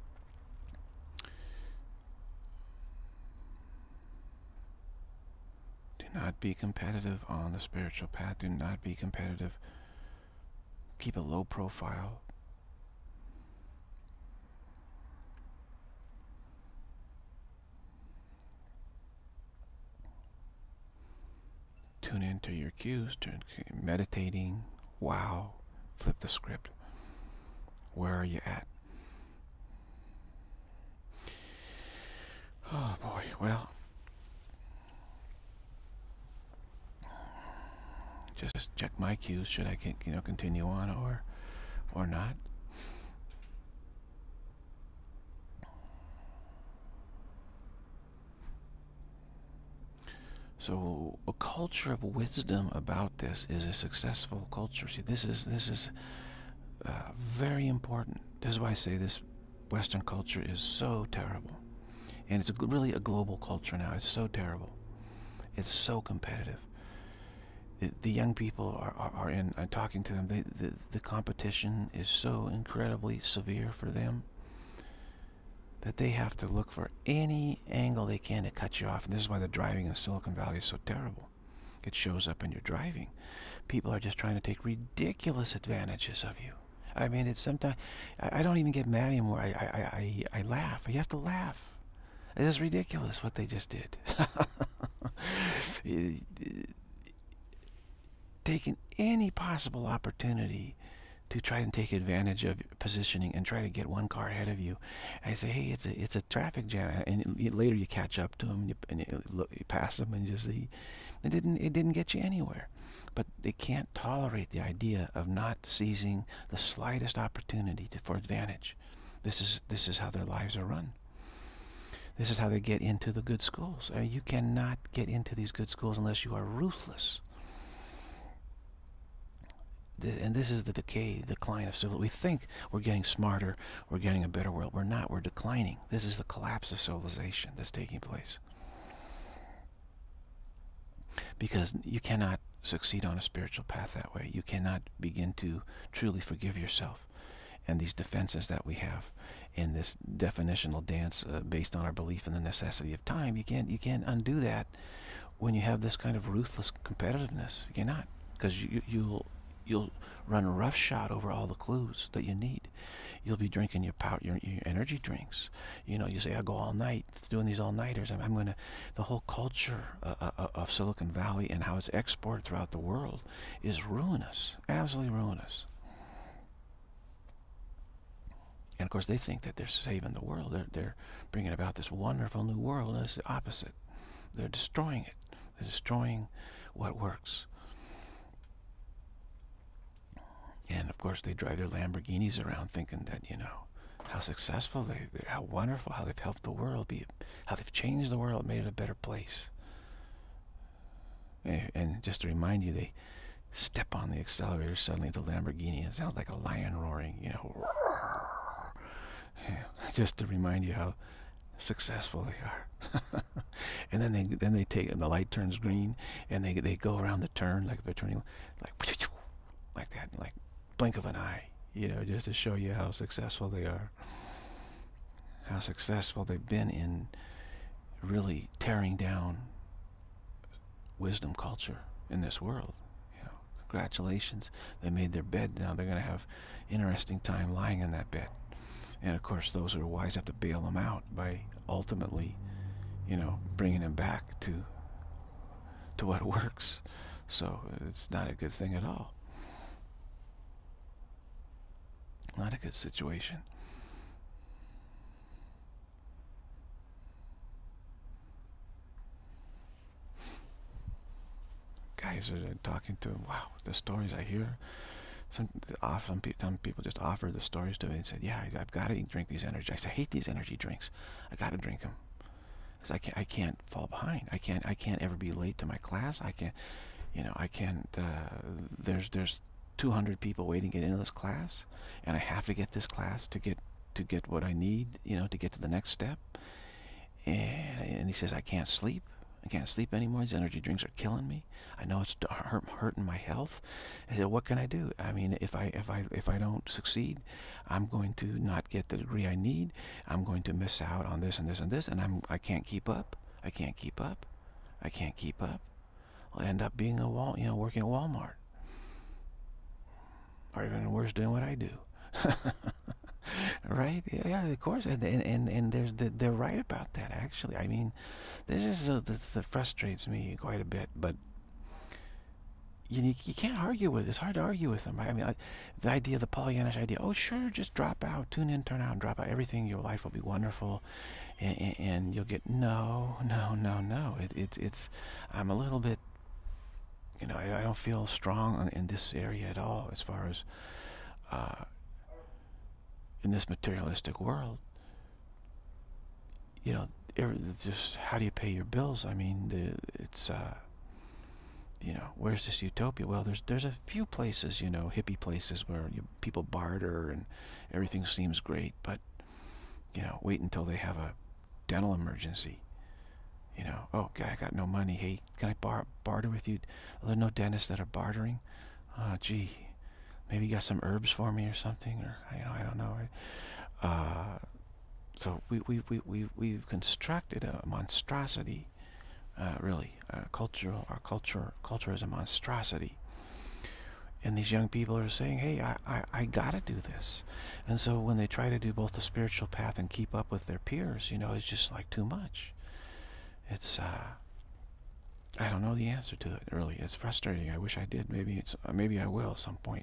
do not be competitive on the spiritual path. Do not be competitive. Keep a low profile. Tune into your cues, meditating, wow, flip the script. Where are you at? Oh boy, well, just check my cues. Should I continue on or not? So a culture of wisdom about this is a successful culture. See, this is very important. This is why I say this Western culture is so terrible. And it's really a global culture now. It's so terrible. It's so competitive. The young people are in, I'm talking to them, the competition is so incredibly severe for them that they have to look for any angle they can to cut you off. And this is why the driving in Silicon Valley is so terrible. It shows up in your driving. People are just trying to take ridiculous advantages of you. I mean, it's sometimes, I don't even get mad anymore. I laugh. You have to laugh. It is ridiculous what they just did. Taking any possible opportunity to try and take advantage of positioning and try to get one car ahead of you. I say, hey, it's a traffic jam, and later you catch up to them and you pass them and just see it didn't get you anywhere. But they can't tolerate the idea of not seizing the slightest opportunity for advantage. This is how their lives are run. This is how they get into the good schools. I mean, you cannot get into these good schools unless you are ruthless. And this is the decline of civilization. We think we're getting smarter, we're getting a better world. We're not. We're declining. This is the collapse of civilization that's taking place. Because you cannot succeed on a spiritual path that way. You cannot begin to truly forgive yourself. And these defenses that we have in this definitional dance based on our belief in the necessity of time, you can't undo that when you have this kind of ruthless competitiveness. You cannot, because you'll run roughshod over all the clues that you need. You'll be drinking your energy drinks. You know, you say, I go all night doing these all-nighters. I'm going to, the whole culture of Silicon Valley and how it's exported throughout the world is ruinous, absolutely ruinous. And of course, they think that they're saving the world. They're bringing about this wonderful new world, and it's the opposite. They're destroying it. They're destroying what works. And of course, they drive their Lamborghinis around thinking that, you know, how successful how wonderful, how they've helped the world how they've changed the world, made it a better place. And just to remind you, they step on the accelerator suddenly, the Lamborghini, it sounds like a lion roaring, you know. Just to remind you how successful they are. And then they take, and the light turns green, and they go around the turn like they're turning like that, like blink of an eye, you know, just to show you how successful they are, how successful they've been in really tearing down wisdom culture in this world. You know, congratulations, they made their bed. Now they're going to have interesting time lying in that bed. And of course, those who are wise have to bail them out by ultimately, you know, bringing them back to what works. So it's not a good thing at all. Not a good situation. Guys are talking to, wow, the stories I hear. Some people just offer the stories to me and said, yeah, I've got to drink these energy. I say, I hate these energy drinks. I got to drink them. Because I can't fall behind. I can't ever be late to my class. I can't, you know, I can't, there's 200 people waiting to get into this class, and I have to get this class to get what I need, you know, to get to the next step. And he says, I can't sleep. I can't sleep anymore. These energy drinks are killing me. I know it's hurting my health. I said, what can I do? I mean, if I don't succeed, I'm going to not get the degree I need. I'm going to miss out on this and this and this, and I can't keep up. I can't keep up. I can't keep up. I'll end up being working at Walmart, or even worse, doing what I do. Right? Yeah, of course. And they're right about that, actually. I mean, this is that frustrates me quite a bit, but you can't argue with it. It's hard to argue with them, right? I mean, the idea, the Pollyannish idea, oh, sure, just drop out, tune in, turn out, and drop out. Everything, your life will be wonderful, and you'll get, no. It's I'm a little bit, you know, I don't feel strong in this area at all as far as in this materialistic world. You know, just how do you pay your bills? I mean, it's you know, where's this utopia? Well, there's a few places, hippie places where people barter and everything seems great, but wait until they have a dental emergency. Oh, guy, I got no money. Hey, can I barter with you? Are there no dentists that are bartering? Oh, gee, maybe you got some herbs for me or something, or I don't know. So we've constructed a monstrosity, really. Our culture is a monstrosity. And these young people are saying, hey, I gotta do this. And so when they try to do both the spiritual path and keep up with their peers, it's just like too much. It's, I don't know the answer to it, really. It's frustrating. I wish I did. Maybe I will at some point.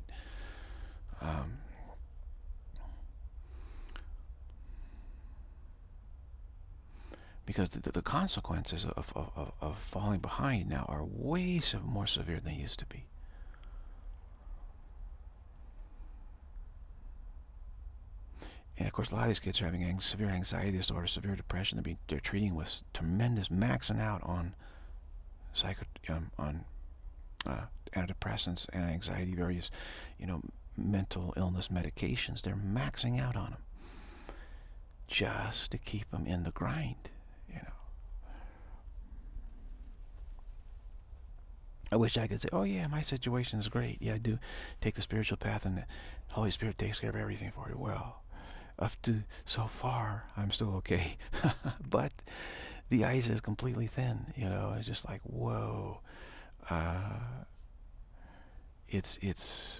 Because the consequences of falling behind now are way more severe than they used to be. And of course, a lot of these kids are having severe anxiety disorder, severe depression. They're treating with tremendous, maxing out on antidepressants and anxiety, various, mental illness medications. They're maxing out on them just to keep them in the grind. I wish I could say, oh yeah, my situation is great. Yeah, I do take the spiritual path and the Holy Spirit takes care of everything for you. Well, up to so far, I'm still okay. But the ice is completely thin, it's just like, whoa. It's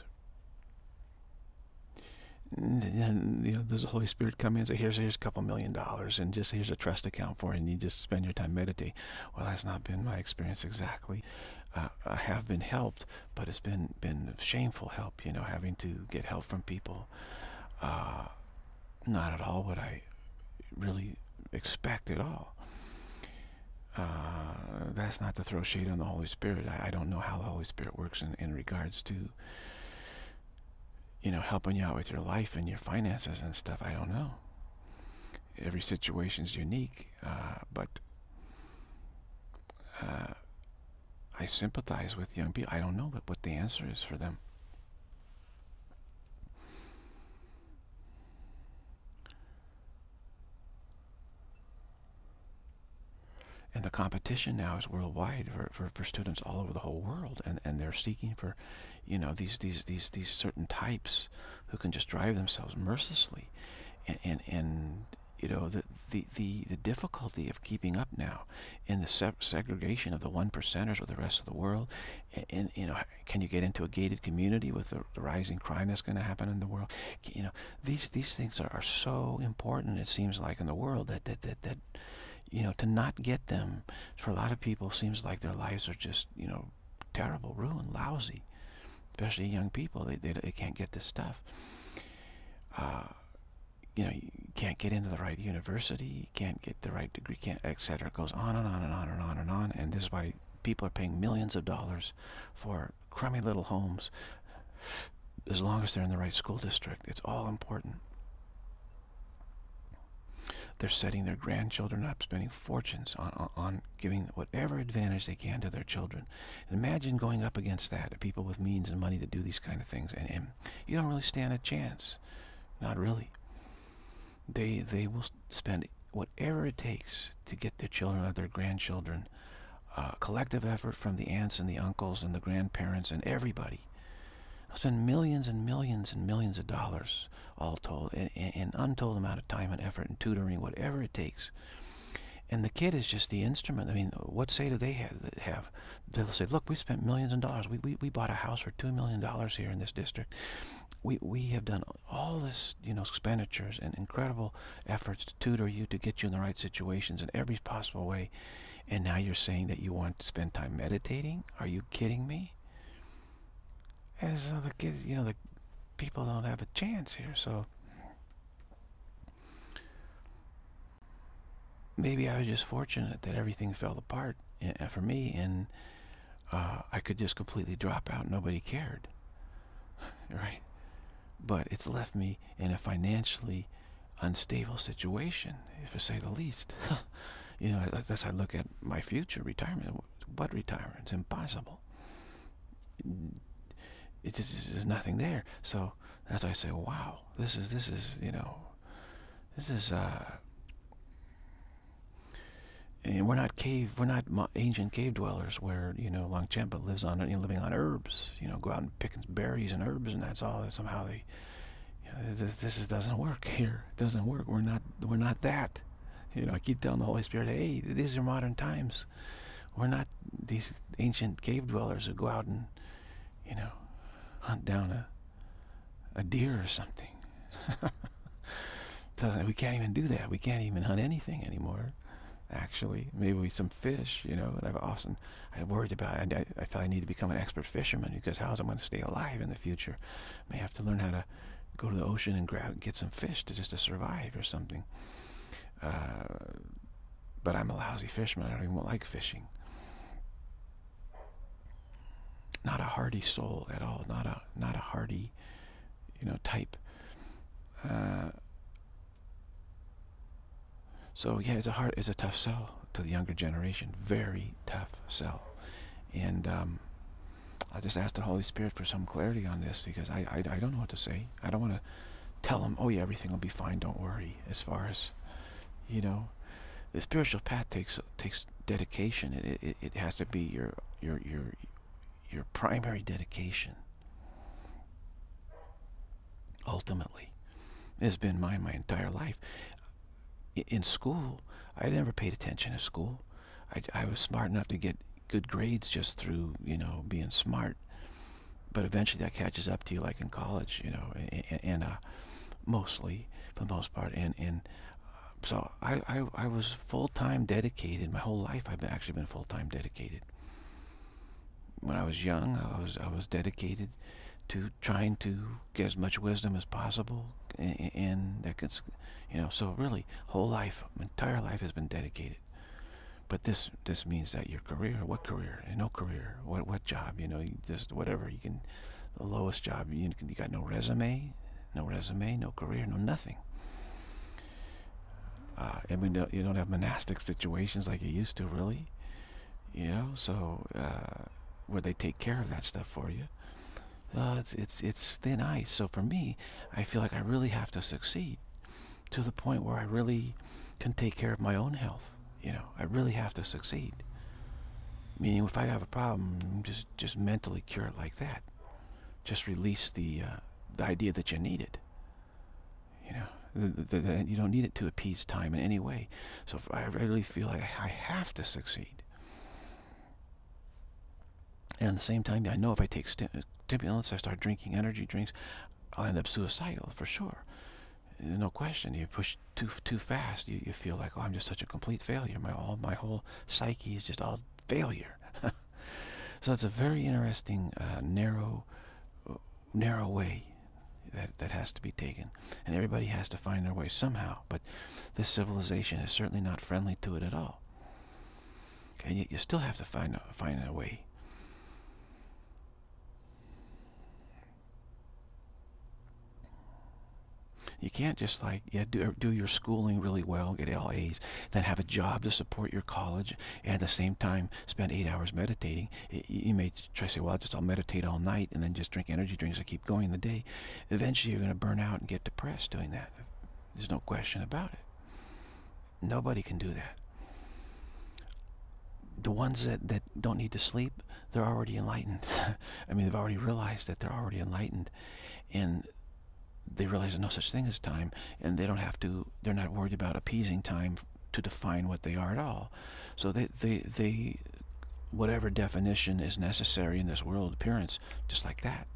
does the Holy Spirit come in and say, here's a couple $1 million and just here's a trust account for it, and you just spend your time meditating? Well, that's not been my experience exactly. I have been helped, but it's been shameful help, having to get help from people. Not at all what I really expect at all. That's not to throw shade on the Holy Spirit. I don't know how the Holy Spirit works in regards to helping you out with your life and your finances and stuff. I don't know. Every situation's unique, but I sympathize with young people. I don't know what the answer is for them. And the competition now is worldwide for students all over the whole world, and they're seeking for, these certain types who can just drive themselves mercilessly, and the difficulty of keeping up now in the segregation of the 1%ers with the rest of the world, and can you get into a gated community with the rising crime that's going to happen in the world? These things are so important. It seems like in the world that to not get them, for a lot of people, seems like their lives are just, terrible, ruined, lousy. Especially young people, they can't get this stuff. You can't get into the right university, you can't get the right degree, etc. It goes on and on and on and on and on. And this is why people are paying millions of dollars for crummy little homes, as long as they're in the right school district. It's all important. They're setting their grandchildren up, spending fortunes on giving whatever advantage they can to their children. And imagine going up against that, people with means and money to do these kind of things, and you don't really stand a chance. Not really. They will spend whatever it takes to get their children or their grandchildren. Collective effort from the aunts and the uncles and the grandparents and everybody. They'll spend millions and millions and millions of dollars, all told, an untold amount of time and effort and tutoring, whatever it takes. And the kid is just the instrument. I mean, what say do they have? They'll say, look, we spent millions of dollars. We bought a house for $2 million here in this district. We have done all this, expenditures and incredible efforts to tutor you, to get you in the right situations in every possible way. And now you're saying that you want to spend time meditating? Are you kidding me? And so the kids, the people don't have a chance here. So maybe I was just fortunate that everything fell apart for me, and I could just completely drop out. Nobody cared, right? But it's left me in a financially unstable situation, if I say the least. That's how I look at my future retirement. What retirement? It's impossible. it just there's nothing there. So that's why I say, wow, this is this is and we're not ancient cave dwellers where Longchenpa lives on living on herbs. Go out and picking berries and herbs, and that's all. Somehow they, this doesn't work here. It doesn't work. We're not that. I keep telling the Holy Spirit, hey, these are modern times. We're not these ancient cave dwellers who go out and hunt down a deer or something. We can't even do that. We can't even hunt anything anymore. Actually, maybe some fish, and I worried about it. I felt I need to become an expert fisherman, because how is I going to stay alive in the future? I may have to learn how to go to the ocean and get some fish just to survive or something. But I'm a lousy fisherman. I don't even like fishing. Not a hardy soul at all. Not a hardy, type. So yeah, it's a tough sell to the younger generation. Very tough sell. And I just asked the Holy Spirit for some clarity on this, because I don't know what to say. I don't want to tell them, oh yeah, everything will be fine, don't worry. As far as, the spiritual path takes dedication. It has to be your primary dedication. Ultimately, it's been mine my entire life. In school, I never paid attention to school. I was smart enough to get good grades just through, being smart. But eventually that catches up to you, like in college, and mostly, for the most part. And so I was full-time dedicated. My whole life I've actually been full-time dedicated. When I was young, I was dedicated to trying to get as much wisdom as possible, and that could, so really, whole life, my entire life has been dedicated. But this means that your career, what career? No career. What job? Just whatever you can. The lowest job. You got no resume, no career, no nothing. I mean, you don't have monastic situations like you used to, really. So where they take care of that stuff for you. It's thin ice. So for me, I feel like I really have to succeed to the point where I really can take care of my own health. I really have to succeed. Meaning, if I have a problem, just mentally cure it like that. Just release the idea that you need it. You don't need it to appease time in any way. So I really feel like I have to succeed. And at the same time, I know if I take stimulants, I start drinking energy drinks, I'll end up suicidal for sure. No question. You push too fast, you feel like, oh, I'm just such a complete failure. My whole psyche is just all failure. So it's a very interesting, narrow way that has to be taken, and everybody has to find their way somehow. But this civilization is certainly not friendly to it at all. And you still have to find a way. You can't just do your schooling really well, get all A's, then have a job to support your college, and at the same time spend 8 hours meditating. You may try to say, well, I'll meditate all night and then just drink energy drinks and keep going the day. Eventually you're going to burn out and get depressed doing that. There's no question about it. Nobody can do that. The ones that don't need to sleep, they're already enlightened. I mean, they've already realized that they're already enlightened, and they realize there's no such thing as time, and they're not worried about appeasing time to define what they are at all. So they whatever definition is necessary in this world appearance, just like that.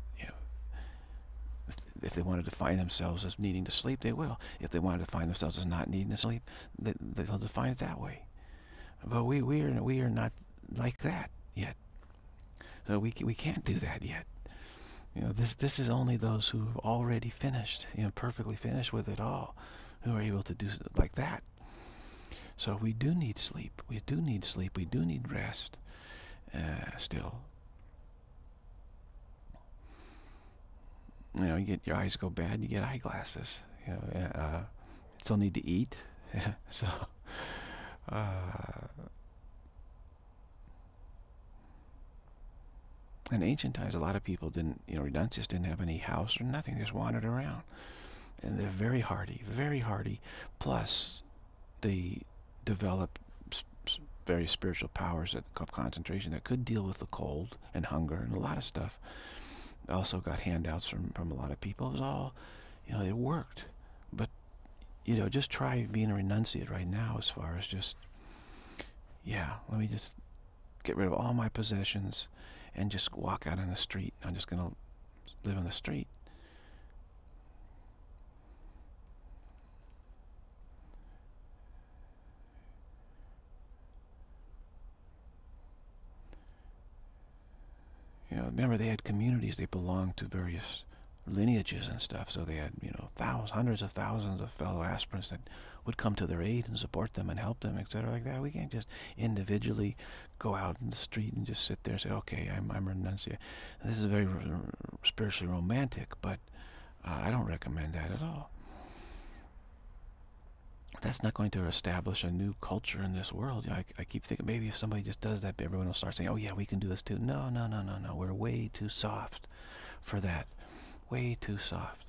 If they want to define themselves as needing to sleep, they will. If they want to define themselves as not needing to sleep, they'll define it that way. But we are not like that yet. So we can't do that yet. This is only those who have already finished, perfectly finished with it all, who are able to do like that. So we do need sleep. We do need sleep. We do need rest. Still, you get your eyes go bad, you get eyeglasses. You still need to eat. So, In ancient times, a lot of people didn't, renunciates didn't have any house or nothing. They just wandered around. And they're very hardy, very hardy. Plus, they developed very spiritual powers of concentration that could deal with the cold and hunger and a lot of stuff. Also got handouts from a lot of people. It was all, it worked. But, just try being a renunciate right now as far as just, let me just get rid of all my possessions and just walk out on the street. I'm just going to live on the street. Remember they had communities. They belonged to various lineages and stuff. So they had, thousands, hundreds of thousands of fellow aspirants that would come to their aid and support them and help them, etc. like that. We can't just individually go out in the street and just sit there and say, okay, I'm a renunciate. This is very spiritually romantic, but I don't recommend that at all. That's not going to establish a new culture in this world. I keep thinking maybe if somebody just does that, everyone will start saying, oh yeah, we can do this too. No, no, no, no, no. We're way too soft for that. Way too soft.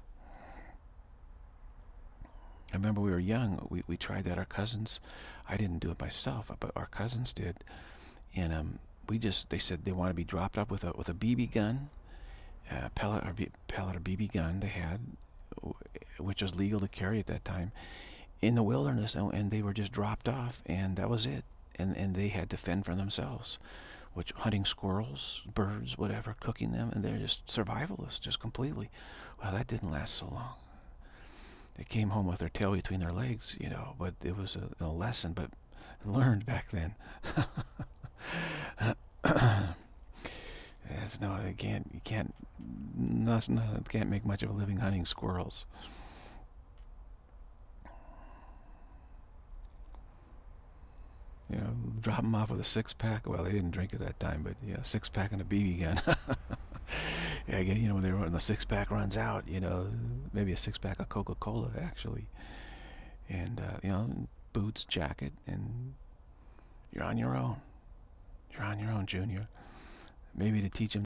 I remember we were young. We tried that. Our cousins, I didn't do it myself, but our cousins did. And they said they wanted to be dropped up with a BB gun, pellet or BB gun they had, which was legal to carry at that time, in the wilderness, and they were just dropped off, and that was it. And they had to fend for themselves, which hunting squirrels, birds, whatever, cooking them, and they're just survivalists, just completely. Well, that didn't last so long. They came home with their tail between their legs, but it was a lesson, but learned back then. You can't make much of a living hunting squirrels. Drop them off with a 6-pack. Well, they didn't drink at that time, but 6-pack and a BB gun. When the 6-pack runs out, maybe a 6-pack of Coca-Cola actually, and boots, jacket, and you're on your own. You're on your own, Junior. Maybe to teach them